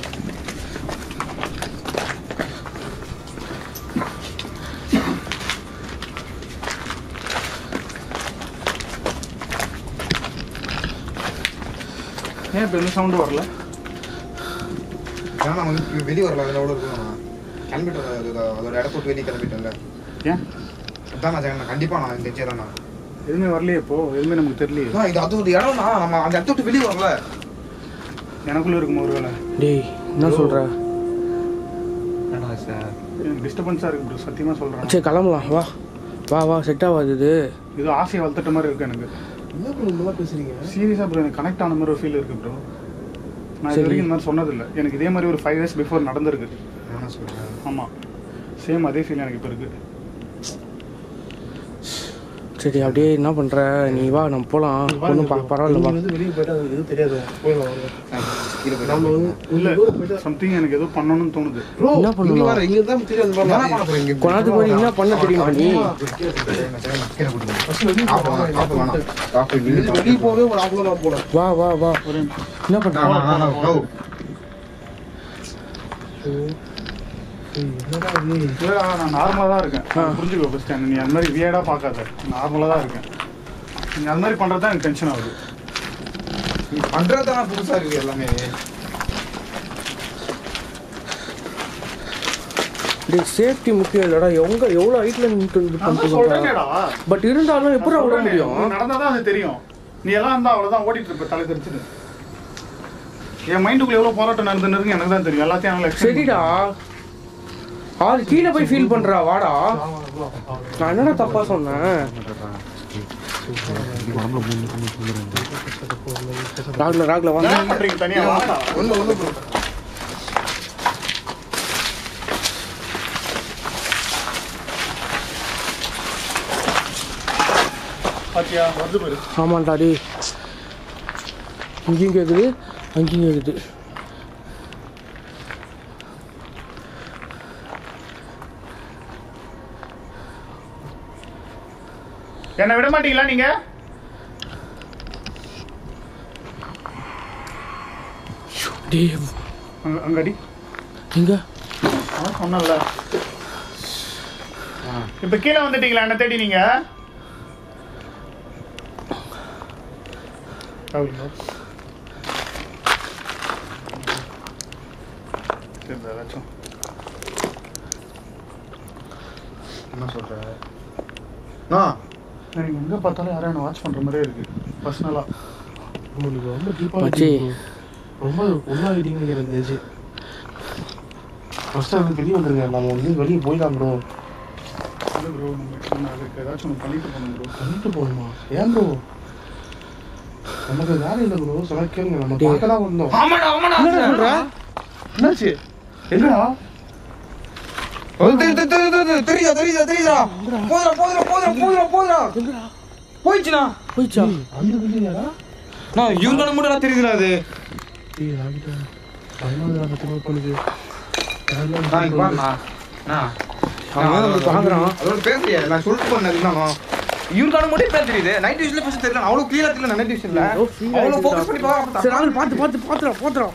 ஏன் இப்போ எந்த சவுண்டு வரல? ஏன்னா நான் வந்து வெளியே வரல, அதில் எவ்வளோ இருக்குண்ணா கிளம்பிட்டு வர அதோட இடத்த விட்டு வெளியே கிளம்பிட்டேன்ல. ஏன் அதான் நான் கண்டிப்பாக நான் இந்த சேதாண்ணா எதுவுமே வரலையே. இப்போ எதுவுமே நமக்கு தெரியலையே. இது அது ஒரு இடம்னா நம்ம அந்த இடத்த விட்டு வெளியே வரல. எனக்குள்ள இருக்குமா ஒரு வேலை? டேய் என்ன சொல்ற? சார் எனக்கு டிஸ்டர்பன்ஸாக இருக்கு ப்ரோ, சத்தியமாக சொல்கிறேன். சரி கிளம்பலாம், வா வா வா. செட் ஆகாது இது. ஏதோ ஆசையை வளர்த்துட்ட மாதிரி இருக்கு எனக்கு. என்ன ப்ரோ இந்த மாதிரி பேசுறீங்க? சீரியஸாக ப்ரோ எனக்கு கனெக்ட் ஆன மாதிரி ஒரு ஃபீல் இருக்குது ப்ரோ. நான் இது வரைக்கும் இந்த மாதிரி சொன்னதில்லை. எனக்கு இதே மாதிரி ஒரு ஃபைவ் இயர்ஸ் பிஃபோர் நடந்திருக்கு. என்ன சொல்கிறேன்? ஆமாம், சேம் அதே ஃபீல் எனக்கு இப்போ இருக்குது. சரி அப்படியே என்ன பண்ற நீ? வா நம்ம போலாம். ஒன்றும் பரவாயில்ல, வா. வெளியே போயிட்டா அது எதுவும் தெரியாது. போயிடலாம். கீழே போய் நம்ம வந்து இல்லை சம்திங் எனக்கு ஏதோ பண்ணணும்னு தோணுது. ப்ரோ என்ன பண்ணலாம்? வர இங்க தான் தெரியும். அந்த மாதிரி என்ன பண்ண போறீங்க? கொண்டாந்து போய் என்ன பண்ண தெரியுமா நீ? கீழே போட்டு ஃபர்ஸ்ட் வெளியே காப்பு வேணாம், காப்பு வேணாம். காப்பு வெளியே வெளியே போவே ஒரு ஆஃப் நான் போறேன். வா வா வா. ஒரு என்ன பண்ற? என்னடா நீ இல்லை, நான் நார்மலாக தான் இருக்கேன். புரிஞ்சுக்கோ ஃபஸ்ட். நீ அந்த மாதிரி வியர்டாக பார்க்காத, நார்மலாக தான் இருக்கேன். நீ அந்த மாதிரி பண்ணுறது தான் எனக்கு டென்ஷன் ஆகுது. நீ பண்றது தானே புதுசா இருக்கு எல்லாமே. டேய் சேஃப்டி முக்கியம் இல்லடா. எங்க எவ்வளவு ஹைட்ல நின்று இது நான் பண்ணிட்டு சொல்றேனேடா. பட் இருந்தாலும் எப்படி விட முடியும்? நடந்தா தான் அது தெரியும். நீ எல்லாம் இருந்தா அவ்வளவுதான் ஓடிட்டு இருப்ப தலை தெரிச்சுட்டு. என் மைண்டுக்குள்ள எவ்வளவு போராட்டம் நடந்துன்னு இருக்கு எனக்கு தான் தெரியும். எல்லாத்தையும் என்னால explain சரிடா, ஆள் கீழே போய் ஃபீல் பண்றா. வாடா, நான் என்னடா தப்பா சொன்னேன்? ராகுல ராகுல வாங்க. என்ன பண்றீங்க தனியா? வாடா. ஒண்ணு ஒண்ணு ப்ரோ. பாத்தியா வருது பாரு. ஆமாண்டா டி, இங்கேயும் கேக்குது அங்கேயும் கேக்குது. என்ன விட மாட்டீங்களா நீங்க? டேய் அங்க அங்கடி எங்க அவன் சொன்னல. இப்ப கீழே வந்துட்டீங்களா? என்ன தேடி நீங்க? என்ன சொல்ற? எனக்கு எங்க பார்த்தாலும் யாரும் என்ன வாட்ச் பண்ற மாதிரியே இருக்கு பர்சனலா. உங்களுக்கு ரொம்ப டீப்பா மச்சி ரொம்ப உள்ளாகிட்டீங்க நினைக்கிறேன். ஃபர்ஸ்ட் அது வெளியே வந்துருங்க. நம்ம வந்து வெளியே போயிடலாம் ப்ரோ. இல்லை ப்ரோ, நம்ம அதுக்கு ஏதாச்சும் ஒன்று பண்ணிட்டு போகணும் ப்ரோ. பண்ணிட்டு போகணுமா? ஏன் ப்ரோ? நமக்கு வேலை இல்லை ப்ரோ. சொல்ல கேளுங்க, நம்ம பார்க்க தான் வந்தோம். ஆமாடா ஆமாடா. என்ன சொல்ற? என்னாச்சு? எங்கடா? தெரியுதா தெரியுதா தெரியுதா தெரியுதா? போதுடா போதுடா போதுடா போதுடா போதுடா. போயிடுச்சுண்ணா. போயிச்சா? அந்த பில்டிங்கடா? நான் இவங்க மட்டும் தெரியுதுடா அது. ஏய் ராகிட்டா பதினாறு லட்சம் பண்ணுது. நான் இங்க பாருண்ணா. அவன் வந்து பாக்குறான். அதோட பேசுறியா? நான் சொல்லிட்டு பண்ணது தானோ. இவனுக்கான மட்டும் பேர் தெரியுது. நைட் விஷன்ல பேச தெரியல. அவ்வளவு கிளியரா தெரியல நைட் விஷன்ல. அவ்வளவு ஃபோக்கஸ் பண்ணி பாக்க. சரி ராகுல் பாத்து பாத்து பாத்துறா பாத்துறா.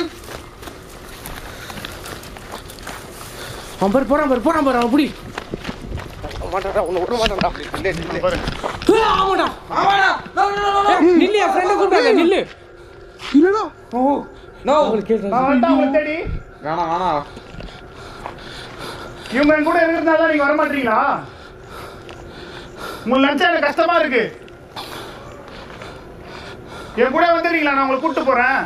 அவன் பாரு போறான் பாரு போறான் பாரு. அவன் புடி மாட்டாடா, உன்னை விட மாட்டான்டா. பாரு. ஏய், ஆமாடா ஆமாடா. No no no. ஏய், நில்லு, என் ஃப்ரெண்ட கூப்பிடாத, நில்லு. இல்லடா. Oh no. உங்களுக்கு கேக்குறா. நான் வந்துட்டா உங்களை தேடி. வேணாம் வேணாம். இவங்க என் கூட இருக்கிறதுனால நீங்க வர மாட்டீங்களா? உங்களுக்கு நினைச்சா எனக்கு கஷ்டமா இருக்கு. என் கூட வந்துடுறீங்களா? நான் உங்களை கூப்பிட்டு போறேன்.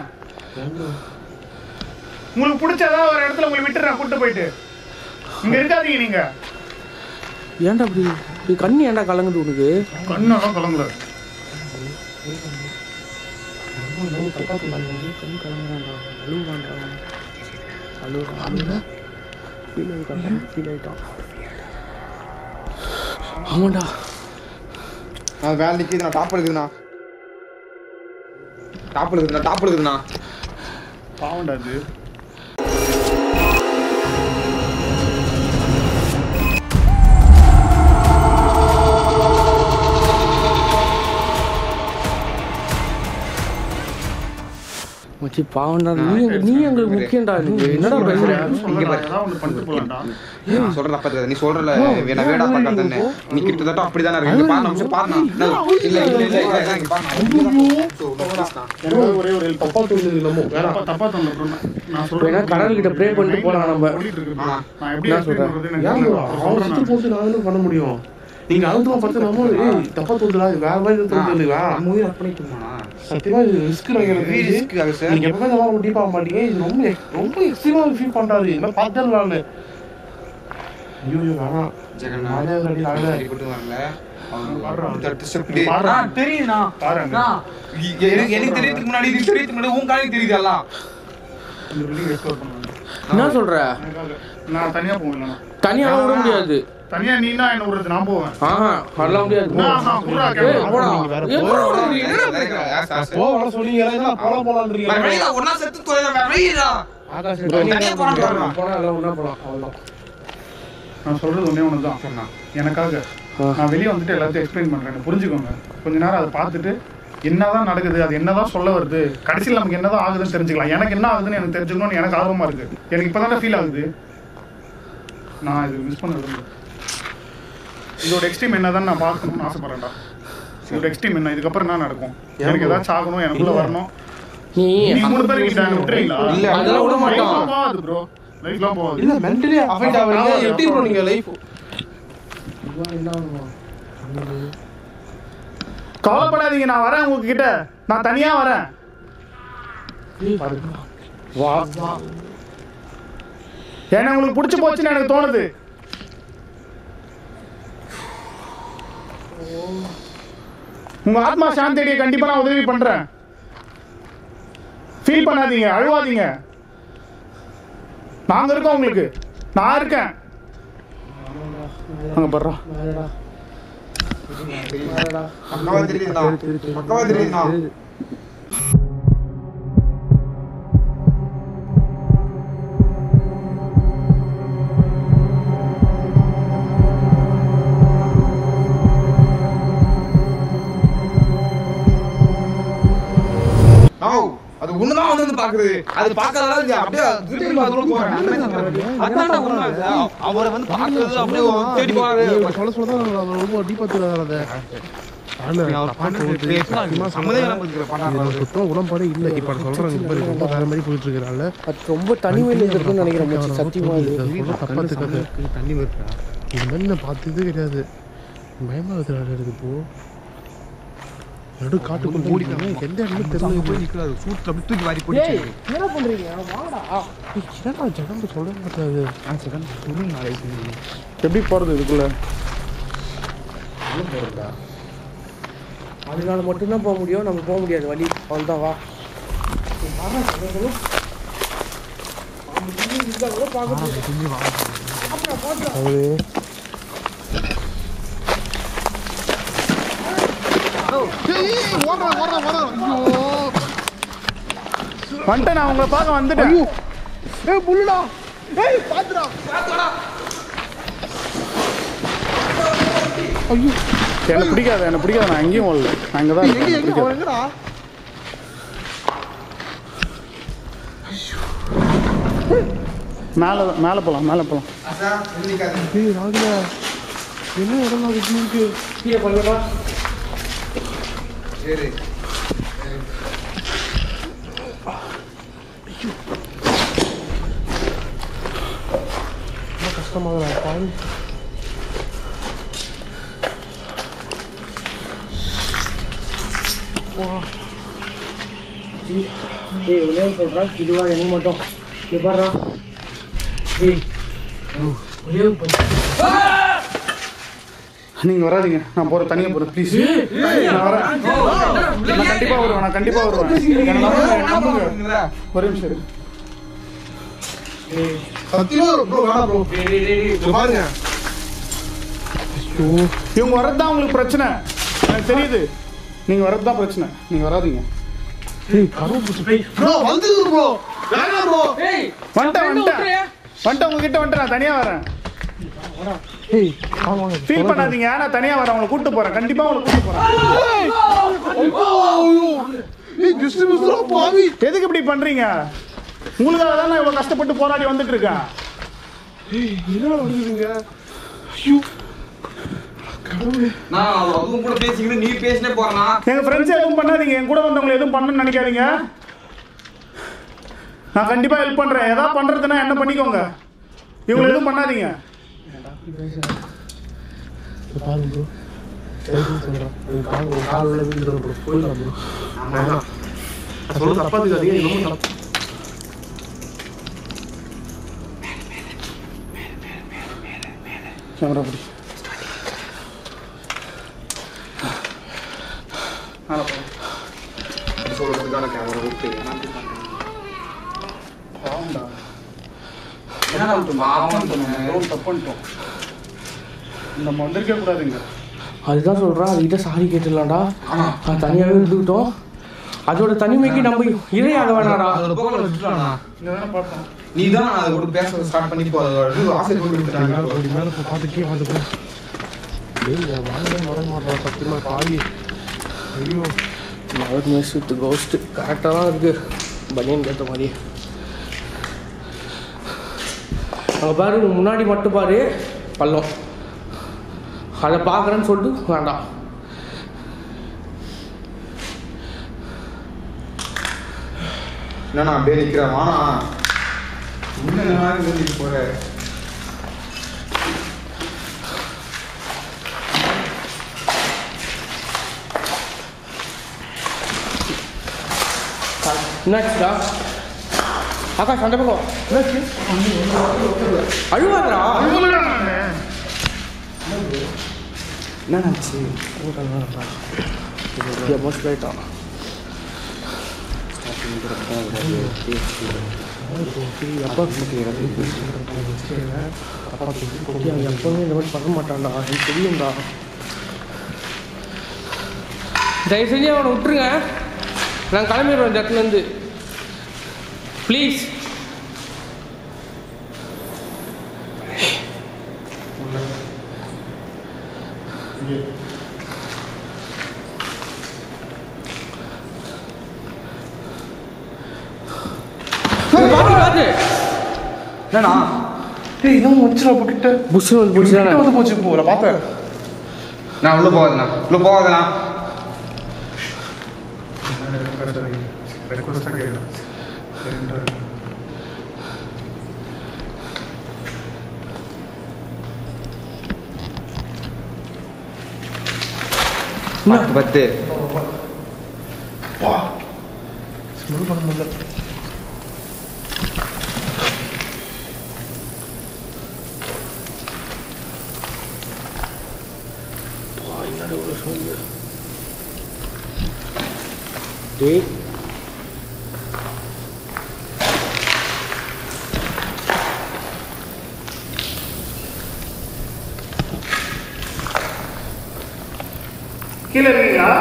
உங்களுக்கு பிடிச்சதா ஒரு இடத்துல உங்களை விட்டுறேன் கூப்பிட்டு போயிட்டு. இங்க இருக்காதீங்க நீங்க. ஏன்டா அப்படி இப்படி கண்ணு ஏன்டா கலங்குது உனக்கு? கண்ணெல்லாம் கலங்குற. கண்ணு கலங்குறான்டா, அழுவான்டா, அழுவான் அழுவா ஃபீல் ஆயிட்டான் ஃபீல் ஆயிட்டான். ஆமாண்டா. நான் வேலை நிக்குதுண்ணா. டாப் இருக்குதுண்ணா. டாப் இருக்குதுண்ணா. டாப் இருக்குதுண்ணா. பாவண்டா அது. மச்சி பாவம்டா நீ எங்க- நீ எங்களுக்கு முக்கியம்டா நீங்க என்னடா பேசுற இங்க பாரு ஏதாவது ஒன்று பண்ணிட்டு போலாம்டா நான் சொல்றது அப்ப தெரியாது. நீ சொல்றல வேணா வேடா பார்க்காதே. நீ கிட்டத்தட்ட அப்படிதானே இருக்கு. இங்க பாரு நிமிஷம் பாரு. இல்ல இல்ல இல்ல இல்ல இங்க பாரு. ஒரே ஒரு தப்பா தோணுது நம்ம தப்பா தப்பா தோணல bro. நான் சொல்றேன் வேணா கடவுள் கிட்ட ப்ரே பண்ணிட்டு போலாம் நம்ம நான் எப்படி சொல்றேன் அவன் சுத்தி போட்டு நான் என்ன பண்ண முடியும் நீங்க அழுத்தமா பார்த்து நம்ம ஏய் தப்பா தோணுதுடா இது வேற மாதிரி தோணுதுங்களா நம்ம உயிர் அர்ப்பணிக்குமாடா? சத்தியமா இது ரிஸ்க் நினைக்கிறேன் ரிஸ்க் ஆகு சார். நீங்க எப்பவுமே இந்த மாதிரி டீப்பா மாட்டீங்க இது ரொம்ப ரொம்ப எக்ஸ்ட்ரீமா ஃபீல் பண்றாரு என்ன பார்த்தேன் நானு ஐயோ வேணாம் ஜெகநாத் நானே அடி நானே போட்டு வரல. பாரு. தெரியுதுண்ணா. பாருங்க எனக்கு எனக்கு தெரியறதுக்கு முன்னாடி இது தெரியறதுக்கு முன்னாடி உன் காலைக்கு தெரியுது எல்லாம். இந்த பில்டிங் எக்ஸ்ப்ளோர் பண்ணுவாங்க என்ன சொல்ற நான் தனியா போவேன் தனியா விட முடியாது தனியா நீனா என்ன விடுறது நான் போவேன் ஆஹா வரலாம் முடியாது நான் நான் குர்ரா கேட்கிறேன் போ வர சொன்னீங்க போல போலான்றீங்க வேற வழியில ஒண்ணா செத்து தொலைல வேற வழியில. ஆகாஷ் தனியா போறான். போனா எல்லாம் ஒண்ணா போலாம் அவ்வளவுதான் நான் சொல்றது ஒண்ணே ஒண்ணுதான் சொன்னா எனக்காக நான் வெளியே வந்துட்டு எல்லாத்தையும் எக்ஸ்பிளைன் பண்றேன் புரிஞ்சுக்கோங்க கொஞ்ச நேரம் அதை பார்த்துட்டு என்னதான் நடக்குது அது என்னதான் சொல்ல வருது கடைசியில் நமக்கு என்னதான் ஆகுதுன்னு தெரிஞ்சுக்கலாம் எனக்கு என்ன ஆகுதுன்னு எனக்கு தெரிஞ்சுக்கணும்னு எனக்கு ஆர்வமா இருக்கு எனக்கு இப்பதானே ஃபீல் ஆகுது நான் இது மிஸ் பண்ண விரும்பல இதோட எக்ஸ்ட்ரீம் என்னதான் நான் பார்க்கணும்னு ஆசைப்படுறேன்டா இதோட எக்ஸ்ட்ரீம் என்ன இதுக்கப்புறம் என்ன நடக்கும் எனக்கு ஏதாச்சும் ஆகணும் எனக்குள்ள வரணும் நீ நீ மூணு பேர் கிட்ட விட்டுறீங்களா இல்ல, அதெல்லாம் விட மாட்டோம். லைஃப்லாம் போகாது ப்ரோ லைஃப்லாம் போகாது இல்ல மென்டலி அஃபெக்ட் ஆவீங்க எப்படி ப்ரோ நீங்க லைஃப் கவலைப்படாதீங்க நான் வரேன் உங்ககிட்ட நான் தனியா வரேன் வா ஏன்னா உங்களுக்கு பிடிச்சி போச்சுன்னு எனக்கு தோணுது உங்க ஆத்மா சாந்தி அடைய கண்டிப்பா நான் உதவி பண்றேன் ஃபீல் பண்ணாதீங்க அழுவாதீங்க நாங்க இருக்கோம் உங்களுக்கு நான் இருக்கேன் அங்க பண்றோம் பக்கவா தெரியுதுண்ணா. பக்கவா தெரியுதுண்ணா. அது ஒண்ணுதான் வந்து பாக்குறது அது பார்க்கறதால அப்படியே திரும்பி பார்த்துட்டு போறேன். அதான்டா உண்மை. அவரை வந்து பார்க்கறது அப்படியே தேடி போறாரு. சொல்ல சொல்ல தான் ரொம்ப டீப்பா தெரியாத சுத்தம் உடம்பாடே இல்ல இப்ப சொல்றாங்க பாரு ரொம்ப வேற மாதிரி போயிட்டு இருக்கிறாள் அது ரொம்ப தனிமையில் இருக்குன்னு நினைக்கிறேன் மச்சி, சத்தியமா இது தப்பா இருக்காது தண்ணி வருதா இது மாதிரி நான் பார்த்ததே கிடையாது பயமா இருக்கிறாள் எனக்கு இப்போ நடு காட்டுக்குள்ள ஓடிட்டாங்க எந்த இடத்துல தெரியல போய் நிக்கிறாரு சூட் அப்படி தூக்கி வாரி போட்டு என்ன பண்றீங்க வாடா என்னடா ஜடம் சொல்ல மாட்டாது எப்படி போறது இதுக்குள்ள அதனால மட்டும்தான் போக முடியும், நம்ம போக முடியாது வழி அவ்வளோதான். வா வந்துட்டேன் நான் உங்களை பார்க்க வந்துட்டேன் ஏய் புல்லுடா ஏய் பாத்துடா ஐயோ எனக்கு பிடிக்காது எனக்கு பிடிக்காது நான் எங்கேயும் ஓடல நான் இங்கே தான் எங்க இருக்கேன் எங்க அவன் எங்கடா மேலே மேலே போகலாம் மேலே போகலாம் ஏய் ராகுல என்ன இடம் அது இப்படி இருக்கு கீழே பண்ணுறா சரி ரொம்ப கஷ்டமாகுதா பால் ஏய் ஒரே சொல்கிறா இதுவா எங்க மட்டும் நீ பாடுறா ஏய் ஒரே நீங்கள் வராதீங்க நான் போகிறேன் தனியாக போகிறேன் ப்ளீஸ் நான் வரேன் நான் கண்டிப்பாக வருவேன் நான் கண்டிப்பாக வருவேன் என்னை நம்புங்க, என்னை நம்புங்க ஒரு நிமிஷம் இரு. சத்தியமா ப்ரோ வேணா ப்ரோ பாருங்க இவங்க வர்றது தான் உங்களுக்கு பிரச்சனை எனக்கு தெரியுது நீங்கள் வர்றது தான் பிரச்சனை நீங்கள் வராதீங்க ப்ரோ வந்து ப்ரோ வேணா ப்ரோ ஏய் வந்துட்டேன் வந்துட்டேன் வந்துட்டேன் உங்ககிட்ட வந்துட்டு நான் தனியாக வரேன் ஏய் வாங்க வாங்க ஃபீல் பண்ணாதீங்க நான் தனியாக வரேன் உங்களை கூப்பிட்டு போகிறேன் கண்டிப்பாக உங்களை கூப்பிட்டு போகிறேன் ஏய் ஜஸ்ட் மிஸ்ரா பாவி. எதுக்கு இப்படி பண்றீங்க? உங்களுக்காக தான் நான் இவ்வளவு கஷ்டப்பட்டு போராடி வந்துட்டு இருக்கேன். ஏய் என்னடா பண்ணுவீங்க? ஐயோ நான் அதுவும் கூட பேசிக்கிட்டு நீ பேசினே போறனா? எங்க ஃப்ரெண்ட்ஸ் எதுவும் பண்ணாதீங்க. என் கூட வந்தவங்க எதுவும் பண்ணணும்னு நினைக்காதீங்க. நான் கண்டிப்பா ஹெல்ப் பண்றேன். ஏதாவது பண்றதுன்னா என்ன பண்ணிக்கோங்க. இவங்க எதுவும் பண்ணாதீங்க. பாருங்க ப்ரோ. சரி சொல்றேன். உங்க கால் உங்க கால் உள்ள விழுந்துற ப்ரோ. போயிடலாம் ப்ரோ. ஆமா. சொல்ல தப்பாதுக்கு அதிக இன்னும் தப்பு. கேமரா பிடி. ஆனா சொல்றதுக்கான கேமரா ஓகே. பாவம்டா. என்ன வந்து மாவன் ஏதோ தப்பு பண்ணிட்டோம். நம்ம வந்திருக்கே கூடாதுங்க. அதுதான் சொல்கிறேன், அதுக்கிட்ட சாரி கேட்டுடலாம்டா. நான் தனியாகவே இருந்துக்கிட்டோம். அதோட தனிமைக்கு நம்ம இரையாக வேணாடா. அதோட போகல விட்டுட்டானா? இங்கே பார்த்தோம். நீ தான் அதை கூட பேச ஸ்டார்ட் பண்ணி போ. அதோட ஆசை கூட விட்டுட்டாங்க. அப்படி மேலே போய் பார்த்துக்கே வந்து போ. டேய் வாங்கவே வர மாட்டேன் சத்தியமா பாவி. ஐயோ நவர் மிஸ் வித் கோஸ்ட் கரெக்டாக தான் இருக்குது. பனியன் கேட்ட மாதிரி அங்கே பாரு, முன்னாடி மட்டும் பாரு பள்ளம். அதை பார்க்குறேன்னு சொல்லிட்டு வேண்டாம். என்னண்ணா அப்படியே நிற்கிறேன் வானா இன்னும் சொல்லிட்டு போற. என்னாச்சுடா அக்கா சண்டை பக்கம் என்னாச்சு? அழுவாதரா? என்னாச்சு? மோஸ்ட் ஆகிட்டான். அப்பா எப்பவுமே இந்த மாதிரி பண்ண மாட்டான்டா, எனக்கு தெரியும்டா. தயவு செஞ்சு அவனை விட்டுருங்க, நான் கிளம்பிடுவேன் இந்த இடத்துலேருந்து ப்ளீஸ். என்னண்ணா டேய் இன்னும் வந்துச்சுடா இப்போ கிட்ட. புஷ் வந்து கிட்ட பிடிச்சானே வந்து போச்சு இப்போ நான் பார்த்தேன். நான் உள்ள போகாதுண்ணா உள்ள போகாதுண்ணா. பத்து பத்து வா ஸ்மெல் பண்ண முடியல. டேய் கீழே இருக்கீங்களா?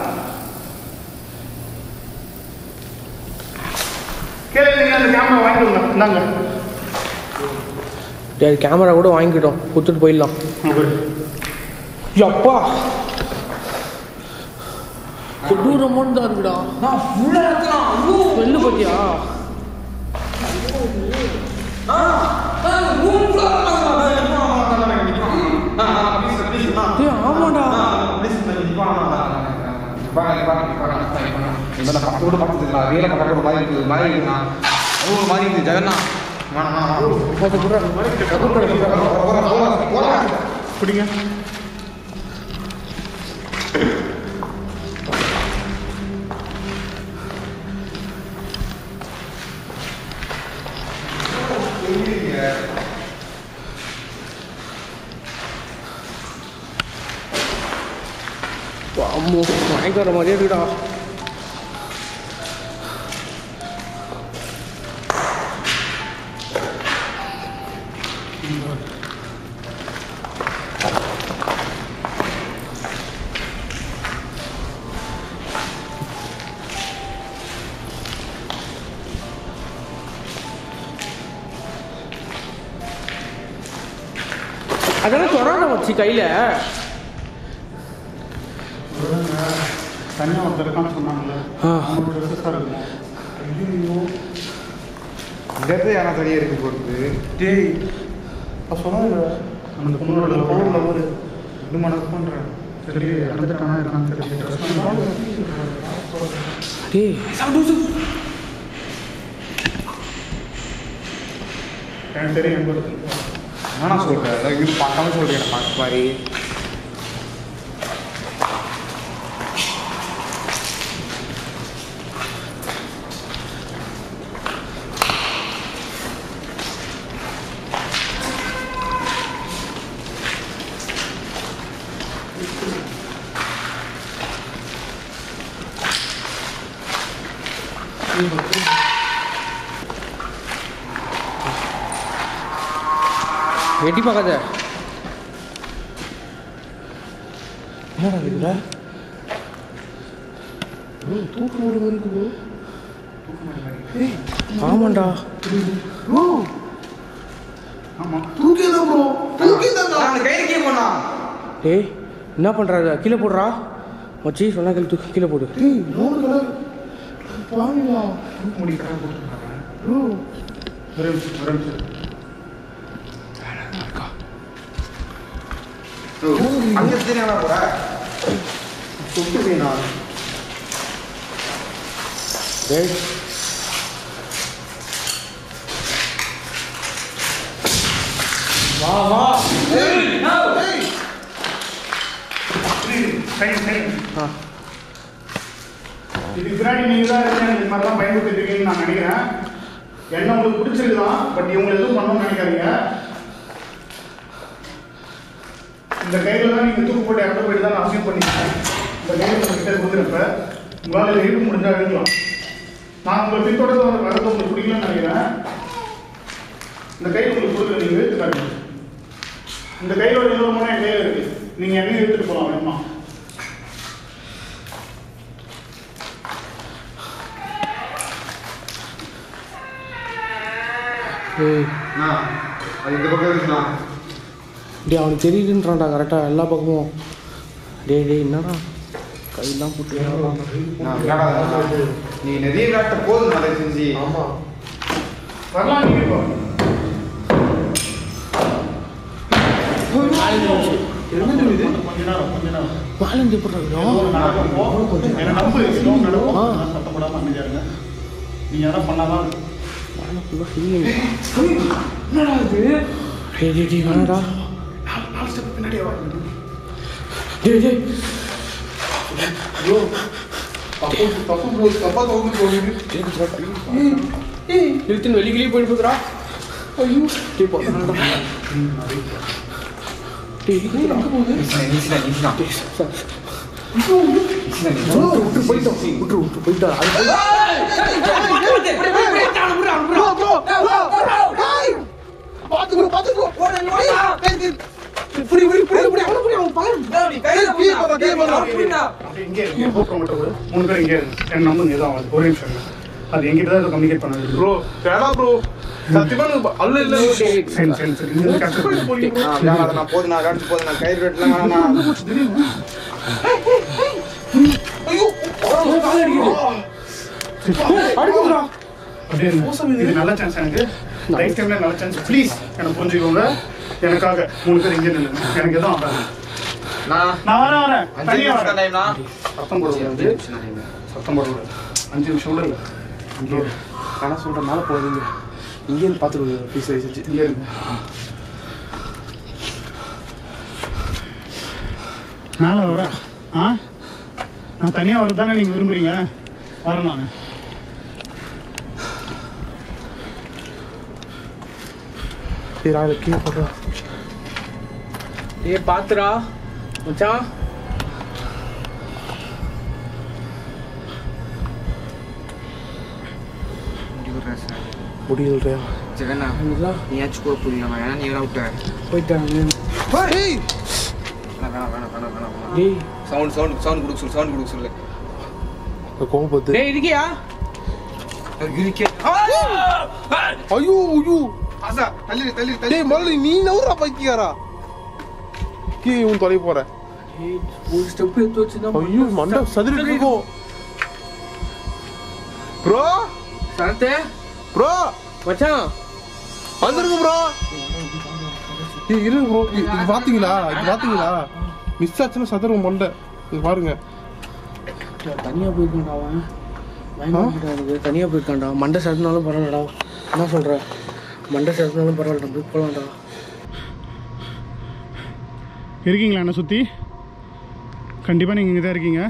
கீழே இருக்கீங்க. அந்த கேமரா வாங்கிக்கோங்க. இந்தாங்க. டேய் கேமரா கூட வாங்கிக்கிட்டோம், கொடுத்துட்டு போயிடலாம். அப்பா கொடூரமான தான் இருக்குடா. நான் ஃபுல்லாக இருக்கலாம். வெள்ளு பத்தியா? டேய் ஆமாடா. பிடிங்க. அம்மோ வாங்கிட்டு வர மாதிரியே இருக்குடா. அதெல்லாம் கொரோனா வச்சு கையில் தனியாக ஒருத்தர் இருக்கான்னு சொன்னாங்கல்ல, அவங்களோட ட்ரெஸ்ஸஸ் தான் இருக்கும். ஐயோ, இந்த இடத்துல யாரா தனியாக இருக்கு போகிறது. டேய் அப்போ சொன்னாங்க அந்த பொண்ணோட பவுரில் ஒரு இது மனசு பண்ணுறேன். சரி இறந்துட்டானா இருக்கான்னு தெரியல. டேய் எனக்கு தெரியும் எங்க இருக்கு. என்ன சொல்கிறேன், இது பார்க்காம சொல்கிறேன் பார்க்க பாரு. எட்டி பார்க்காத. என்னடா இதுல தூக்கு மூடு வருது. ஆமாண்டா. ஆமாம் தூக்கிதான் ப்ரோ, தூக்கிதான். நான் கையில போனா. ஏய் என்ன பண்ணுறாரு? கீழே போடுறா மச்சி. சொன்னா கீழே தூக்கி கீழே போடு. டேய் மூணு கலர் பாருங்களா. தூக்கு முடி கடை போட்டுருக்காங்க. ஒரே நிமிஷம் ஒரே நிமிஷம். அங்கே தெரியாதா போற சொல்லுவேன் நான். டேய் வா வா. சரி சரி ஆ இதுக்கு பின்னாடி நீங்கள் தான் இருக்கீங்க. இது மாதிரிலாம் பயன்படுத்திட்டு இருக்கீங்கன்னு நான் நினைக்கிறேன். என்ன உங்களுக்கு பிடிச்சிருக்குதான், பட் இவங்க எதுவும் பண்ணணும்னு நினைக்காதீங்க. இந்த கையில் தான் நீங்கள் தூக்கு போட்டு இறந்து போயிட்டு தான் நான் அசியூம் பண்ணிக்கிறேன். இந்த கையில் உங்கள்கிட்ட கொடுக்குறப்ப உங்களால் இதை இழுக்க முடிஞ்சால் இருக்கலாம். நான் உங்களை பின்தொடர்ந்து வந்து வரது உங்களுக்கு பிடிக்கலன்னு நினைக்கிறேன். இந்த கையில் உங்களுக்கு கொடுக்குற நீங்கள் இழுத்து காட்டுங்க. இந்த கையிலோட இன்னொரு மணி என் கையில் இருக்குது. நீங்கள் என்னையும் எடுத்துகிட்டு போகலாம் வேணுமா? ஏய் அது இந்த பக்கம் இருக்குண்ணா. டே அவனுக்கு தெரியுதுன்றான்டா கரெக்டாக எல்லா பக்கமும். டே டே என்னடா கையெல்லாம் போட்டு நான் விளையாடாத. நீ நிறைய விளையாட்ட போதும் அதை செஞ்சு. ஆமாம் வரலாம் நீங்கள் இப்போ. என்னது இது? கொஞ்ச நேரம் கொஞ்ச நேரம் வாழந்து போடுறாங்க. நடக்கும் போ. என்ன நம்பு எதுவும் நடக்கும். நான் சத்தம் போடாமல் அமைதியாக இருங்க. நீங்கள் எதனா பண்ணாதான் என்னடா இது? டே டே டே வேணாடா. நாலு ஸ்டெப் பின்னாடியே வா. டே டே ஐயோ தப்பு தப்பு ப்ரோ, தப்பா தோந்து போகுது. இழுத்துன்னு வெளிக்கிலேயே போயிட்டு போகுதுடா. ஐயோ டே போ வேணாடா. டே இழுத்துடா. விட்டு போயிட்டோம் விட்டு விட்டு போயிட்டா. ப்ரோ ப்ரோ பாத்து ப்ரோ பாத்து ப்ரோ. புடி புடி புடி புடி அவன புடி அவன் பாரு. கீழ போடா கீழ போடா. அப்படியே இங்கே இருங்க. கூப்பிட மட்டும் ஒரு மூணு பேர் இங்கே இருங்க. என் நம்பர் எதுவும் ஆகாது. ஒரே நிமிஷம் இருங்க. அது எங்கிட்ட தான் கம்யூனிகேட் பண்ணது. ப்ரோ வேணா ப்ரோ, சத்தியமா அல்ல இல்ல. சரி சரி சரி இது கஷ்டப்பட்டு போறீங்க. நான் விளையாடாத. நான் போதும், நான் விளையாட்டு போதும். நான் கயிறு வெட்டலாம் வேணாம். ஐயோ அடிக்குதுடா. அப்படியே இருங்க. இது நல்ல சான்ஸ் எனக்கு. லைஃப் டைம்ல நல்ல சான்ஸ். ப்ளீஸ் எனக்கு புரிஞ்சுக்கோங்க. எனக்காக மூணு பேர் இங்கே நில்லுங்க. எனக்கு எதுவும் ஆகாது. நான் நான் வரேன் வரேன் அஞ்சு தனியாக நிமிஷம் வரேன். டைம்னா சத்தம் போடக்கூடாது. சத்தம் போடக்கூடாது. அஞ்சு நிமிஷம் கூட இல்லை. இங்கே இரு. நான் சொல்றேன் மேல போறீங்க. இங்கே இருந்து பாத்துடுங்க ப்ளீஸ் வச்சு. இங்கே இருங்க. மேலே வரேன். ஆ நான் தனியாக வரது தானே நீங்கள் விரும்புகிறீங்க. வரேன் நான். சரி அதை கீழே போடுறா. ஏ பாத்துடா மச்சான். முடியலையா? ஜெகண்ணா நீயாச்சும் கூட புரியல. ஏன்னா நீ வேணா விட்ட போயிட்டாங்க. ஏய் வேணாம் வேணாம் வேணாம் வேணாம் வேணாம். டேய் சவுண்ட் சவுண்ட் சவுண்ட் கொடுக்க சொல்லு. சவுண்ட் கொடுக்க சொல்லு. கோபப்பட்டு டேய் இருக்கியா? இருக்கே. ஐயோ ஐயோ ஆசா தள்ளி தள்ளி தள்ளி. டேய் மல்லி நீ நவுறா பைக்கியாரா? கீ உன் தொலை போற. ஒரு ஸ்டெப் எடுத்து வச்சுதான் ஐயோ மண்டை சதுரிட்டு இருக்கோம் ப்ரோ. சரத்தே ப்ரோ மச்சான் வந்துருங்க ப்ரோ. ஏய் இருங்க ப்ரோ. இது பாத்தீங்களா? இது பாத்தீங்களா? மிஸ் ஆச்சுன்னா சதுரம் மண்டை. இங்க பாருங்க. தனியா போயிருக்கான்டா அவன். பயங்கரமானது. தனியா போயிருக்கான்டா. மண்டை சதுனாலும் பரவாயில்லடா. என்ன சொல்ற? மண்டை சதுனாலும் பரவாயில்லடா. போய் போலாம்டா. இருக்கீங்களா என்ன சுற்றி? கண்டிப்பாக நீங்கள் இங்கே தான் இருக்கீங்க.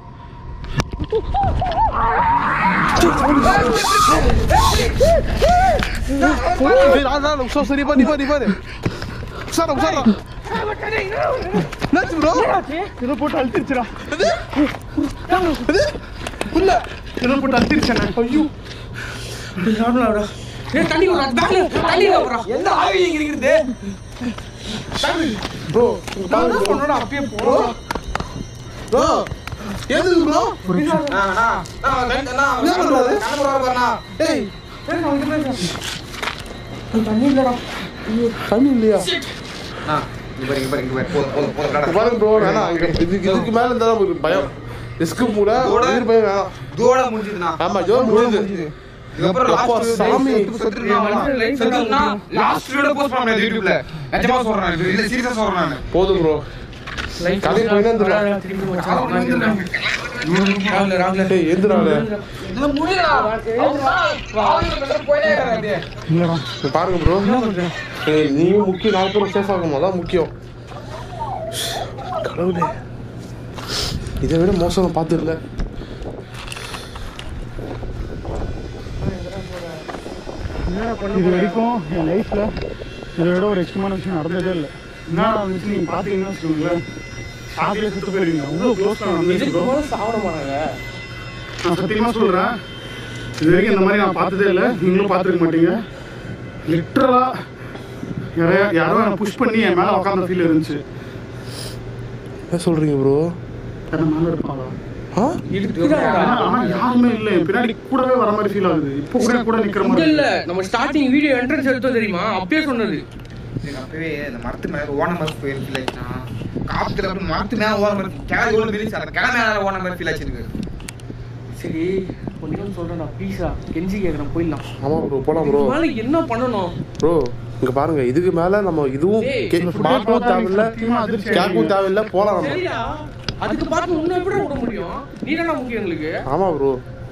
சரி பாரு பாரு பாரு சார் சார் என்னாச்சு ப்ரோ? இதை போட்டு அழுத்திருச்சுடா. புல்ல இதை போட்டு அழுத்திருச்சேண்ணே. ஐயோ தண்ணி தண்ணி எந்த ஆவி இங்க இருக்குது ப்ரோ? அப்பயே போ ப்ரோ எதுக்கு ப்ரோ? தண்ணி இல்லடா. தண்ணி இல்லையா? பாருங்க ப்ரோ. வேணாம் இதுக்கு இதுக்கு மேல இருந்தா பயம். ரிஸ்க் கூட உயிர் பயம் வேணாம். தோட முடிஞ்சுதுண்ணா. ஆமா ஜோ முடிஞ்சது. சாமி போதும் ப்ரோ. கதை பாருங்க ப்ரோ. நீயும் முக்கியம். நாலு பேரும் சேஃப் ஆகணும். அதான் முக்கியம். கடவுளே இதை விட மோசம் பார்த்துடல. இது வரைக்கும் என் லைஃப்பில் இதை விட ஒரு எக்ஸ்ட்ரமான விஷயம் நடந்ததே இல்லை. என்ன வந்துச்சு நீங்கள் பார்த்தீங்கன்னா வச்சுக்கோங்களேன், ஷாக்லேயே சுற்று போயிருவீங்க. அவ்வளோ க்ளோஸ் சாப்பிடமாட்டாங்க. நான் சத்தியமாக சொல்கிறேன், இது வரைக்கும் இந்த மாதிரி நான் பார்த்ததே இல்லை. நீங்களும் பார்த்துருக்க மாட்டீங்க. லிட்ரலாக யாரையா யாரோ என்னை புஷ் பண்ணி என் மேலே உட்காந்த ஃபீல் இருந்துச்சு. என்ன சொல்கிறீங்க ப்ரோ? யாரும் மேலே இருப்பாங்க. ஆனா யாருமே இல்ல. பின்னாடி கூடவே வர மாதிரி ஃபீல் ஆகுது. இப்போ கூட கூட நிக்கிற மாதிரி இல்ல. நம்ம ஸ்டார்டிங் வீடியோ என்ட்ரன்ஸ் எடுத்தோம் தெரியுமா? அப்பவே சொன்னது. அப்பவே இந்த மரத்து மேல ஓன மாதிரி ஃபீல் ஆயிடுச்சுனா, காத்துல அப்படி மரத்து மேல ஓன மாதிரி கேரட் ஓன மாதிரி சார் கேரட் மேல ஓன மாதிரி ஃபீல் ஆயிடுச்சு. சரி கொஞ்சம் சொல்றேன்டா ப்ளீஸா, கெஞ்சி கேக்குறேன் போயிடலாம். ஆமா ப்ரோ போலாம் ப்ரோ. மேல என்ன பண்ணணும் ப்ரோ? இங்க பாருங்க, இதுக்கு மேல நம்ம இதுவும் மாட்டவும் தேவையில்ல, கேட்கவும் தேவையில்ல, போலாம் நம்ம. சரியா? அதுக்கு பார்த்து இன்னும் எப்படி விட முடியும்? நீ தானே முக்கியம் எங்களுக்கு. ஆமா ப்ரோ.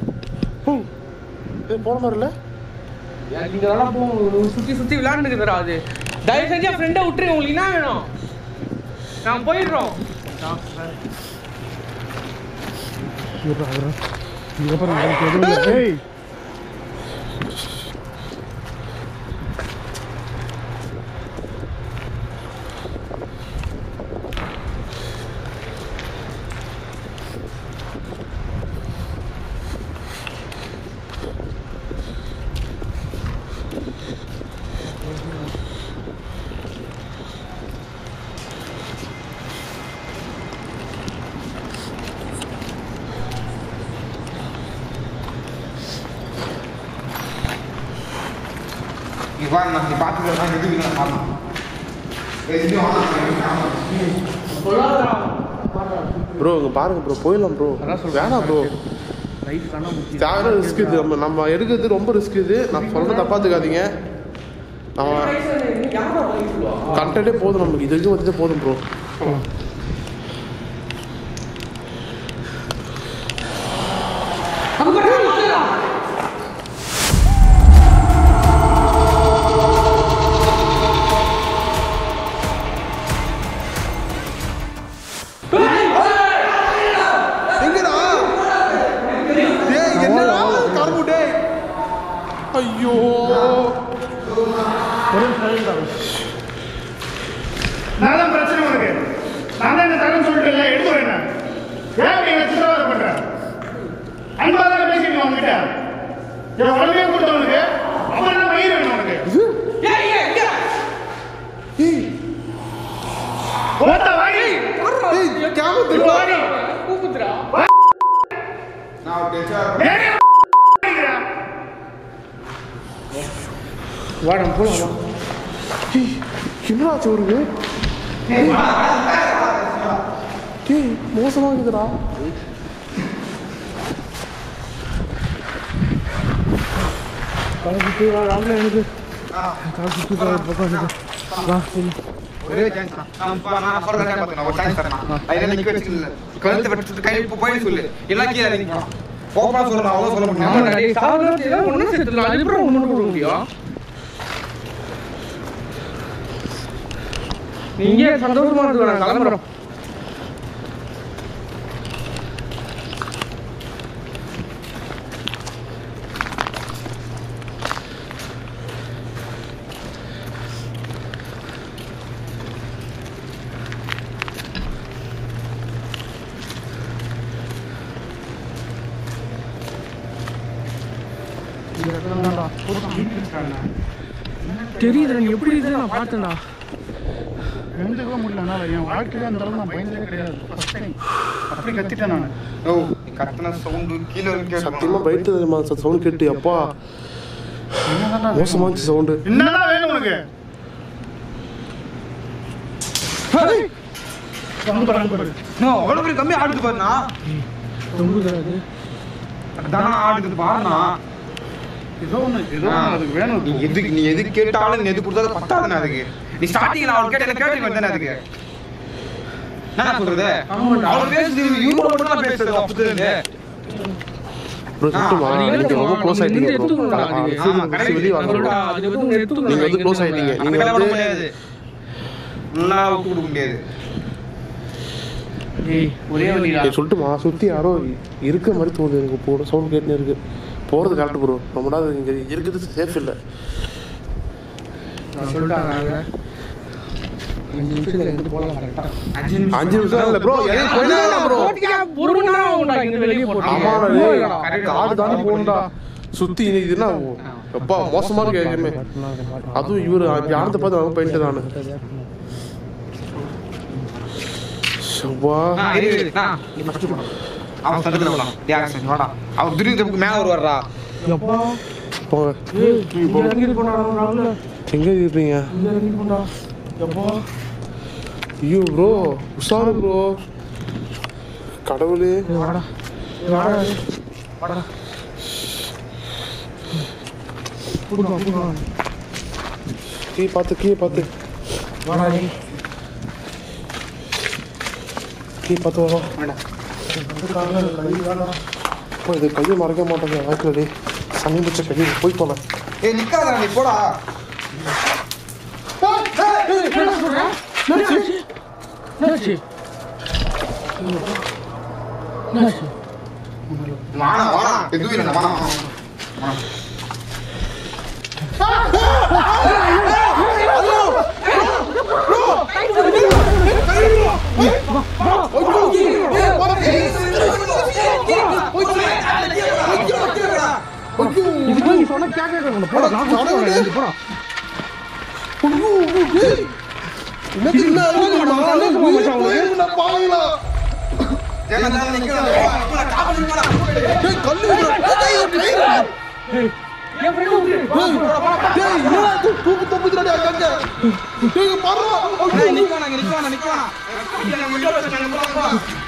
போன மாதிரி இல்ல. நீங்க நல்லா போ, சுத்தி சுத்தி விளையாண்டுக்கிறா. அது தயவு செஞ்சு ஃப்ரெண்டை விட்டுருங்க. உங்களுக்கு என்ன வேணும்? நான் போயிடுறோம். ப்ரோ இங்க பாருங்க ப்ரோ, போயிடலாம் ப்ரோ. வேணாம் ப்ரோ, தேவையான ரிஸ்க் இது. நம்ம நம்ம எடுக்கிறது ரொம்ப ரிஸ்க் இது. நான் சொல்ற தப்பாத்துக்காதீங்க. நம்ம கண்டே போதும், நமக்கு இது வரைக்கும் வந்துட்டு போதும் ப்ரோ. ஐயோ நான் பிரச்சனை உனக்கு. நான் தான் இந்த தகவல் சொல்லிட்டு இல்லை, எடுத்து வரேன். ஏன் நீ வச்சு தவறு பண்ற? அன்பா தான் பேசிட்டு உங்ககிட்ட என் உடனே கொடுத்தவனுக்கு அவன் என்ன மயிர் வேணும் உனக்கு? ஓட்ட வாங்கி கூப்பிடுறா. வாடம் போலாம். என்னடா சோறுங்க? டேய் மோசமா இருக்குதுடா. காலை சுற்றி ராமல எனக்கு காலை சுற்றி பக்கம் எனக்கு வா சொல்லு. ஒரே சான்ஸ் நான் நான் சொல்ற டைம் பார்த்தேன் ஒரு சான்ஸ் தரேன். ஐயா நிக்க வச்சிருக்கல கழுத்து வெட்டிட்டு கை போய் சொல்லு இல்ல கீழ இறங்கி போ. போப்பா சொல்றேன் அவ்வளவு சொல்ல முடியும். ஆமா டேய் சாவறதே ஒண்ணு செத்துடலாம். அது அப்புறம் ஒண்ணு போட முடியும். நீங்க சந்தோஷமா இருக்க நான் கிளம்பறோம். தெரியுது நீ எப்படி இருக்கு நான் பார்த்தேன்டா. எழுந்துக்கவே முடியல. என்னால் என் வாழ்க்கையில அந்த அளவுக்கு நான் பயந்ததே கிடையாது. ஃபர்ஸ்ட் டைம் அப்படி கத்திட்டேன் நான். ஓ கத்தன சவுண்ட் கீழ இருக்கு. சத்தியமா பயத்து தெரியுமா சவுண்ட் கேட்டு அப்பா மோசமா இருந்துச்சு சவுண்டு. என்னதான் வேணும் உனக்கு? நோ அவ்வளவு பெரிய கம்மி ஆடுது பாருண்ணா. தொங்குது அதான் ஆடுது பாருண்ணா. ஏதோ ஒன்று ஏதோ ஒன்று அதுக்கு வேணும். நீ எதுக்கு நீ எது கேட்டாலும் நீ எது கொடுத்தாலும் பத்தாதுண்ணா அதுக்கு. நீ ஸ்டார்டிங்ல அவள் கேட்ட கேட்டு வந்தேன் அதுக்கு. என்ன சொல்றது? அவள் பேசுது இவங்க மட்டும் தான் பேசுறது அப்பதுல. ப்ரோ சுத்தமா நீங்க ரொம்ப க்ளோஸ் ஆயிட்டீங்க ப்ரோ. வெளிய வாங்க ப்ரோ. நீங்க வந்து க்ளோஸ் ஆயிட்டீங்க. நீங்க வந்து முடியாது. நல்லா கொடுக்க முடியாது. ஏய் ஒரே வழிடா. ஏய் சொல்லிட்டுமா சுத்தி யாரோ இருக்க மாதிரி தோணுது எனக்கு. போற சவுண்ட் கேட்டுனே இருக்கு. போறது கரெக்ட் ப்ரோ. நம்மடா இங்க இருக்குது சேஃப் இல்ல. நான் சொல்லிட்டாங்க அஞ்சு நிமிஷத்துல எங்க போலாம் கரெக்ட்டா. அஞ்சு நிமிஷம் இல்ல ப்ரோ. எங்க போயிடலாம் ப்ரோ. ஒரு மணி நேரம் ஆகும்டா இங்க வெளிய போறோம். ஆமாடா காடு தானே போணும்டா. சுத்தி இது என்ன அப்பா மோசமா இருக்கு எல்லாமே. அதுவும் இவரு யாரத பார்த்து அவங்க போயிட்டு நானு சவா நீ ஃபர்ஸ்ட் போ. அவன் சதுல வரலாம். தியாகசன் வாடா. அவன் திடீர்னு மேல வருவாரா. எப்பா போங்க. நீ இறங்கி போடா ராகுல. எங்க இருக்கீங்க? இங்க இறங்கி போடா. எப்பா ஐயோ ப்ரோ உஷாரு ப்ரோ. கடவுளே வாடா வாடா வாடா. புடுங்க புடுங்க. கீ பாத்து கீ பாத்து வாடா நீ. கீ பாத்து வா. வாடா. இப்போ இது கையை மறக்க மாட்டேங்க வாய்க்கலடி. சனி பிடிச்ச கை போய் போல. ஏய் நிக்காதடா நீ போடா. என்ன சொல்ற? என்னாச்சு? என்னாச்சு? என்னாச்சு? வாடா வாடா. எதுவும் இல்ல வாடா. இதுக்கு நீ சொன்னா கேட்க போடா. நான் சொல்றேன் போடா. என்னது என்ன என்ன பாவீங்களா? ஏன்னா நான் நிக்கிறேன். போடா காபடி போடா. டேய் கல்லு டேய் ஏய் என் ஃப்ரெண்ட் வந்து டேய் என்னடா இது தூக்கு தப்பிச்சுடா அங்க. டேய் பாரு. ஏய் நிக்கோனா நிக்கோனா நிக்கோனா. நான் முன்னாடி பேசுறேன் போடா.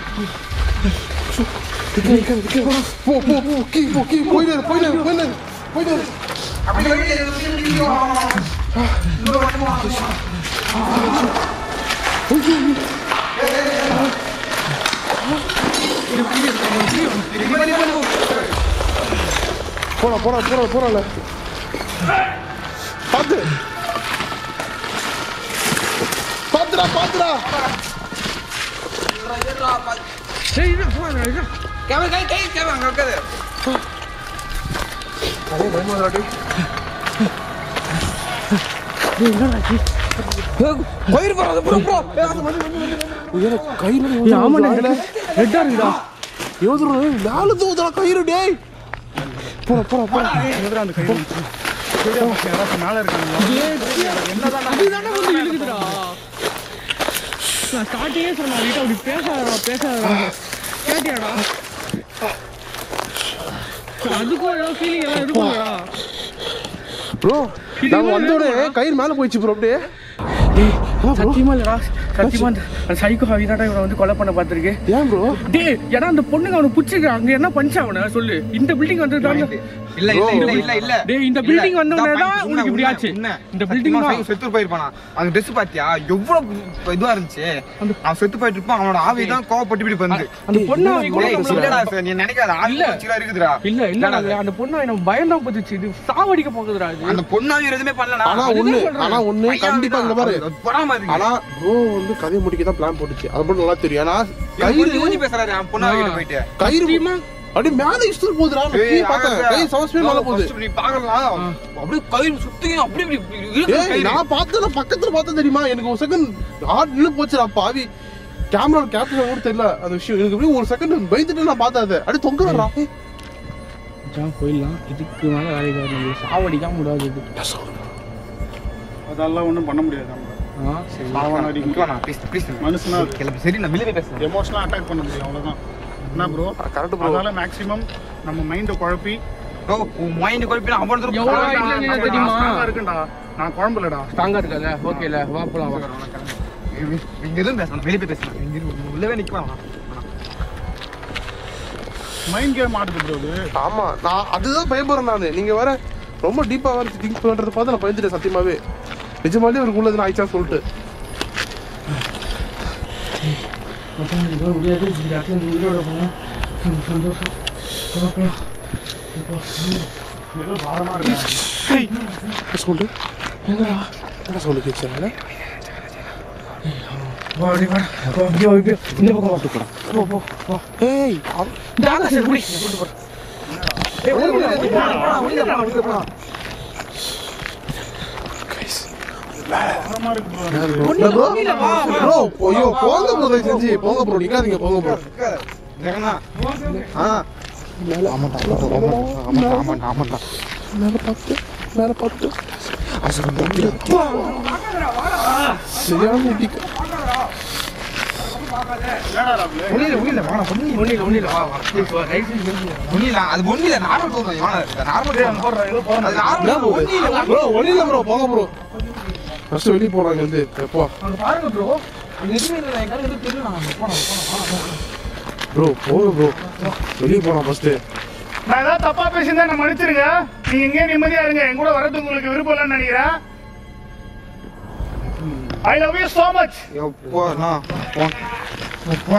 நிக்க நிக்க நிக்க. போ போ போ கீ போ கீ போயிடு போயிடு போயிடு போயிடு. அப்படி வெளிய நிக்கோ. இங்க வா. போடா போடா போடா போடல. பாத்து பாத்துடா பாத்துடா. ஏய் இது போடா இது. கேமரா கை கை கேமரா அங்க இருக்குது. அரே பயமாடா. டேய் என்னடா கோயிர் போறது ப்ரோ ப்ரோ. ஏய் கையில ஏய் ஆமாடா ரெட்டா இருக்குடா. யோதுற நாலு தூதா கயிறு டேய். போடா போடா போடா. எதுடா அந்த கை யாராவது மேலே இருக்காங்களா? இதுதானே வந்து இழுக்குதுடா. நான் ஸ்டார்டிங்கே சொன்னேன் வீட்டை அப்படி பேசாதடா பேசாதடா கேட்டியாடா. அதுக்கும் ஏதோ ஃபீலிங் எல்லாம் இருக்கும்டா ப்ரோ நான் வந்தோடனே கயிறு மேலே போயிடுச்சு ப்ரோ அப்படியே. சத்தியமா இல்லடா சத்தியமா அந்த அந்த சைக்கோ அவினாடா இவனை வந்து கொலை பண்ண பார்த்திருக்கேன். ஏன் ப்ரோ? டேய் ஏன்னா அந்த பொண்ணுங்க அவனை பிடிச்சிருக்கான். அங்க என்ன பண்ணிச்சு அவனை சொல்லு. இந்த பில்டிங் வந்து இல்ல இல்ல இல்ல இல்ல இல்ல டேய் இந்த பில்டிங் வந்தவனே தான் உனக்கு இப்படி ஆச்சு. இந்த பில்டிங் தான் செத்து போயிருப்பானா. அந்த Dress பாத்தியா எவ்வளவு இதுவா இருந்துச்சு. அவன் செத்து போயிட்டு இருப்பான். அவனோட ஆவி தான் கோவப்பட்டு இப்படி வந்து அந்த பொண்ணு ஆவி கூட இல்லடா சார் நீ நினைக்காத ஆவி வச்சிரா இருக்குதுடா. இல்ல இல்ல அந்த பொண்ணு அவன பயந்தா போச்சு. இது சாவடிக்க போகுதுடா இது. அந்த பொண்ணு ஆவி எதுமே பண்ணலடா. ஆனா ஒண்ணு ஆனா ஒண்ணு கண்டிப்பா இங்க பாரு. ஆனா ப்ரோ வந்து கதை முடிக்க தான் பிளான் போட்டுச்சு. அது மட்டும் நல்லா தெரியும். ஆனா கயிறு ஊதி பேசுறாரு அவன் பொண்ணு ஆவிட்ட போயிட்டு. கயிறு அடி மேல இஷ்டர் போகுதுடா. நீ பாத்த கை சமஸ்மே மேல போகுது. நீ பாக்கலாம். அப்படியே கயிறு சுத்தி அப்படியே இருக்கு. ஏய் நான் பார்த்தல பக்கத்துல பார்த்த தெரியுமா? எனக்கு ஒரு செகண்ட் ஹார்ட் நின்னு போச்சுடா பாவி. கேமரா கேப்சர் கூட தெரியல அந்த விஷயம். எனக்கு அப்படியே ஒரு செகண்ட் பயந்துட்டு நான் பார்த்தேன் அது. அடி தொங்குறடா. ஜான் போயிடலாம். இதுக்கு மேல வேலைக்கு வரணும். சாவடிக்க முடியாது இது. அதெல்லாம் ஒண்ணும் பண்ண முடியாது நம்ம. சரி சாவன அடிக்குவானா ப்ளீஸ் ப்ளீஸ் மனுஷனா சரி நான் வெளிய பேசுறேன். எமோஷனலா அட்டாக் பண்ண முடியும் அவ்வளவுதான். என்ன ப்ரோ கரெக்ட் ப்ரோ. அதனால மேக்ஸिमम நம்ம மைண்ட குழப்பி ப்ரோ உன் மைண்ட் குழப்பி அவன் தூரம் எவ்வளவு தெரியுமா இருக்குடா. நான் குழம்புலடா. ஸ்ட்ராங்கா இருக்கல. ஓகேல வா போலாம் வா. இங்க எதுவும் பேசணும் வெளிய போய் பேசலாம். இங்க உள்ளவே நிக்கலாம். மைண்ட் கேம் ஆடுது ப்ரோ இது. ஆமா நான் அதுதான் பயப்படுறேன் நானு. நீங்க வேற ரொம்ப டீப்பா வேற திங்க் பண்றத பார்த்து நான் பயந்துட்டேன் சத்தியமாவே. நிஜமாலே ஒரு உள்ளது நான் ஆயிச்சா சொல்லிட்டு மச்சான் இது முடியாது. இந்த இடத்துல உயிரோட போனா சந்தோஷம். போலாம். ஏதோ பாரமா இருக்கு. சொல்லு எங்கடா என்ன சொல்லு கேட்கல. வா வா வா. இங்க வா இங்க. இந்த பக்கம் வந்து போடா. போ போ போ. ஏய் டாடா சரி புடி. கொண்டு போ. ஏய் ஓடி போடா. ஓடி போடா. ஓடி போடா. கைஸ் பாரமா இருக்கு ப்ரோ. ஒண்ணு ப்ரோ ப்ரோ ஐயோ போங்க ப்ரோ தயவு செஞ்சு போங்க ப்ரோ. நிக்காதீங்க போங்க ப்ரோ. ஜெகனா ஆ மேல ஆமாடா ஆமாடா ஆமாடா ஆமாடா மேல பார்த்து மேல பார்த்து அசரம் போட்டு சரியான முட்டிக்கு என்னடா ராப்ல ஒண்ணில ஒண்ணில வாடா ஒண்ணில ஒண்ணில ஒண்ணில வா வா. ப்ளீஸ் வா. ரைட் சைடு வந்து. ஒண்ணில அது ஒண்ணில நார்மல் போறோம் இவன நார்மல் அங்க போறா ஏதோ போறா. அது நார்மல் ஒண்ணில ப்ரோ ஒண்ணில ப்ரோ போங்க ப்ரோ. ஃபர்ஸ்ட் வெளிய போறாங்க வந்து போ அங்க பாருங்க ப்ரோ. அங்க எதுமே இல்ல. எங்க எது தெரியல. நான் போறோம் போறோம். ப்ரோ போங்க ப்ரோ வெளிய போலாம் ஃபர்ஸ்ட். நான் ஏதாவது தப்பா பேசியிருந்தா என்ன மன்னிச்சிருங்க. நீங்க எங்கேயும் நிம்மதியா இருங்க. என் கூட வரது உங்களுக்கு விருப்பம் இல்லைன்னு நினைக்கிறேன். I love you so much. எப்போ நான் போ போ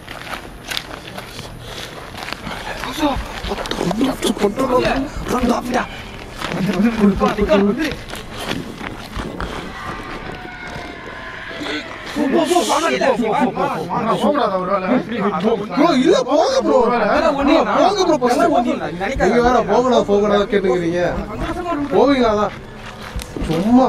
ப்ரோ இல்ல போங்க ப்ரோ. போங்க ப்ரோ ஃபர்ஸ்ட். நீங்க வேற போங்கடா போங்கடா கேட்டுக்கிறீங்க. போவீங்களா சும்மா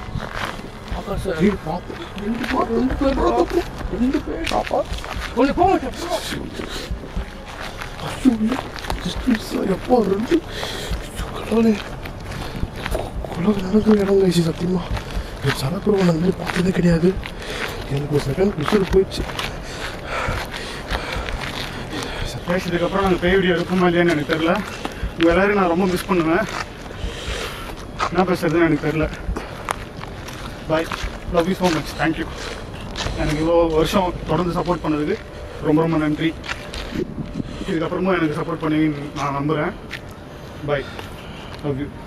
எப்போ ரெண்டு நடக்கிற இடம் கழிச்சு சத்தியமா சரக்குறவன் அந்த மாதிரி பார்த்ததே கிடையாது. எனக்கு ஒரு செகண்ட் பிடிச்சது போயிடுச்சு. பேசியதுக்கப்புறம் நாங்கள் பேய் வீடியோ இருக்குமா இல்லையான்னு எனக்கு தெரியல. உங்கள் எல்லாரையும் நான் ரொம்ப மிஸ் பண்ணுவேன். என்ன பேசுறதுன்னு எனக்கு தெரியல. Bye. Love you so much. Thank you. எனக்கு இவ்வளோ வருஷம் தொடர்ந்து சப்போர்ட் பண்ணதுக்கு ரொம்ப ரொம்ப நன்றி. இதுக்கப்புறமும் எனக்கு சப்போர்ட் பண்ணுவீங்கன்னு நான் நம்புகிறேன். பாய். Love you.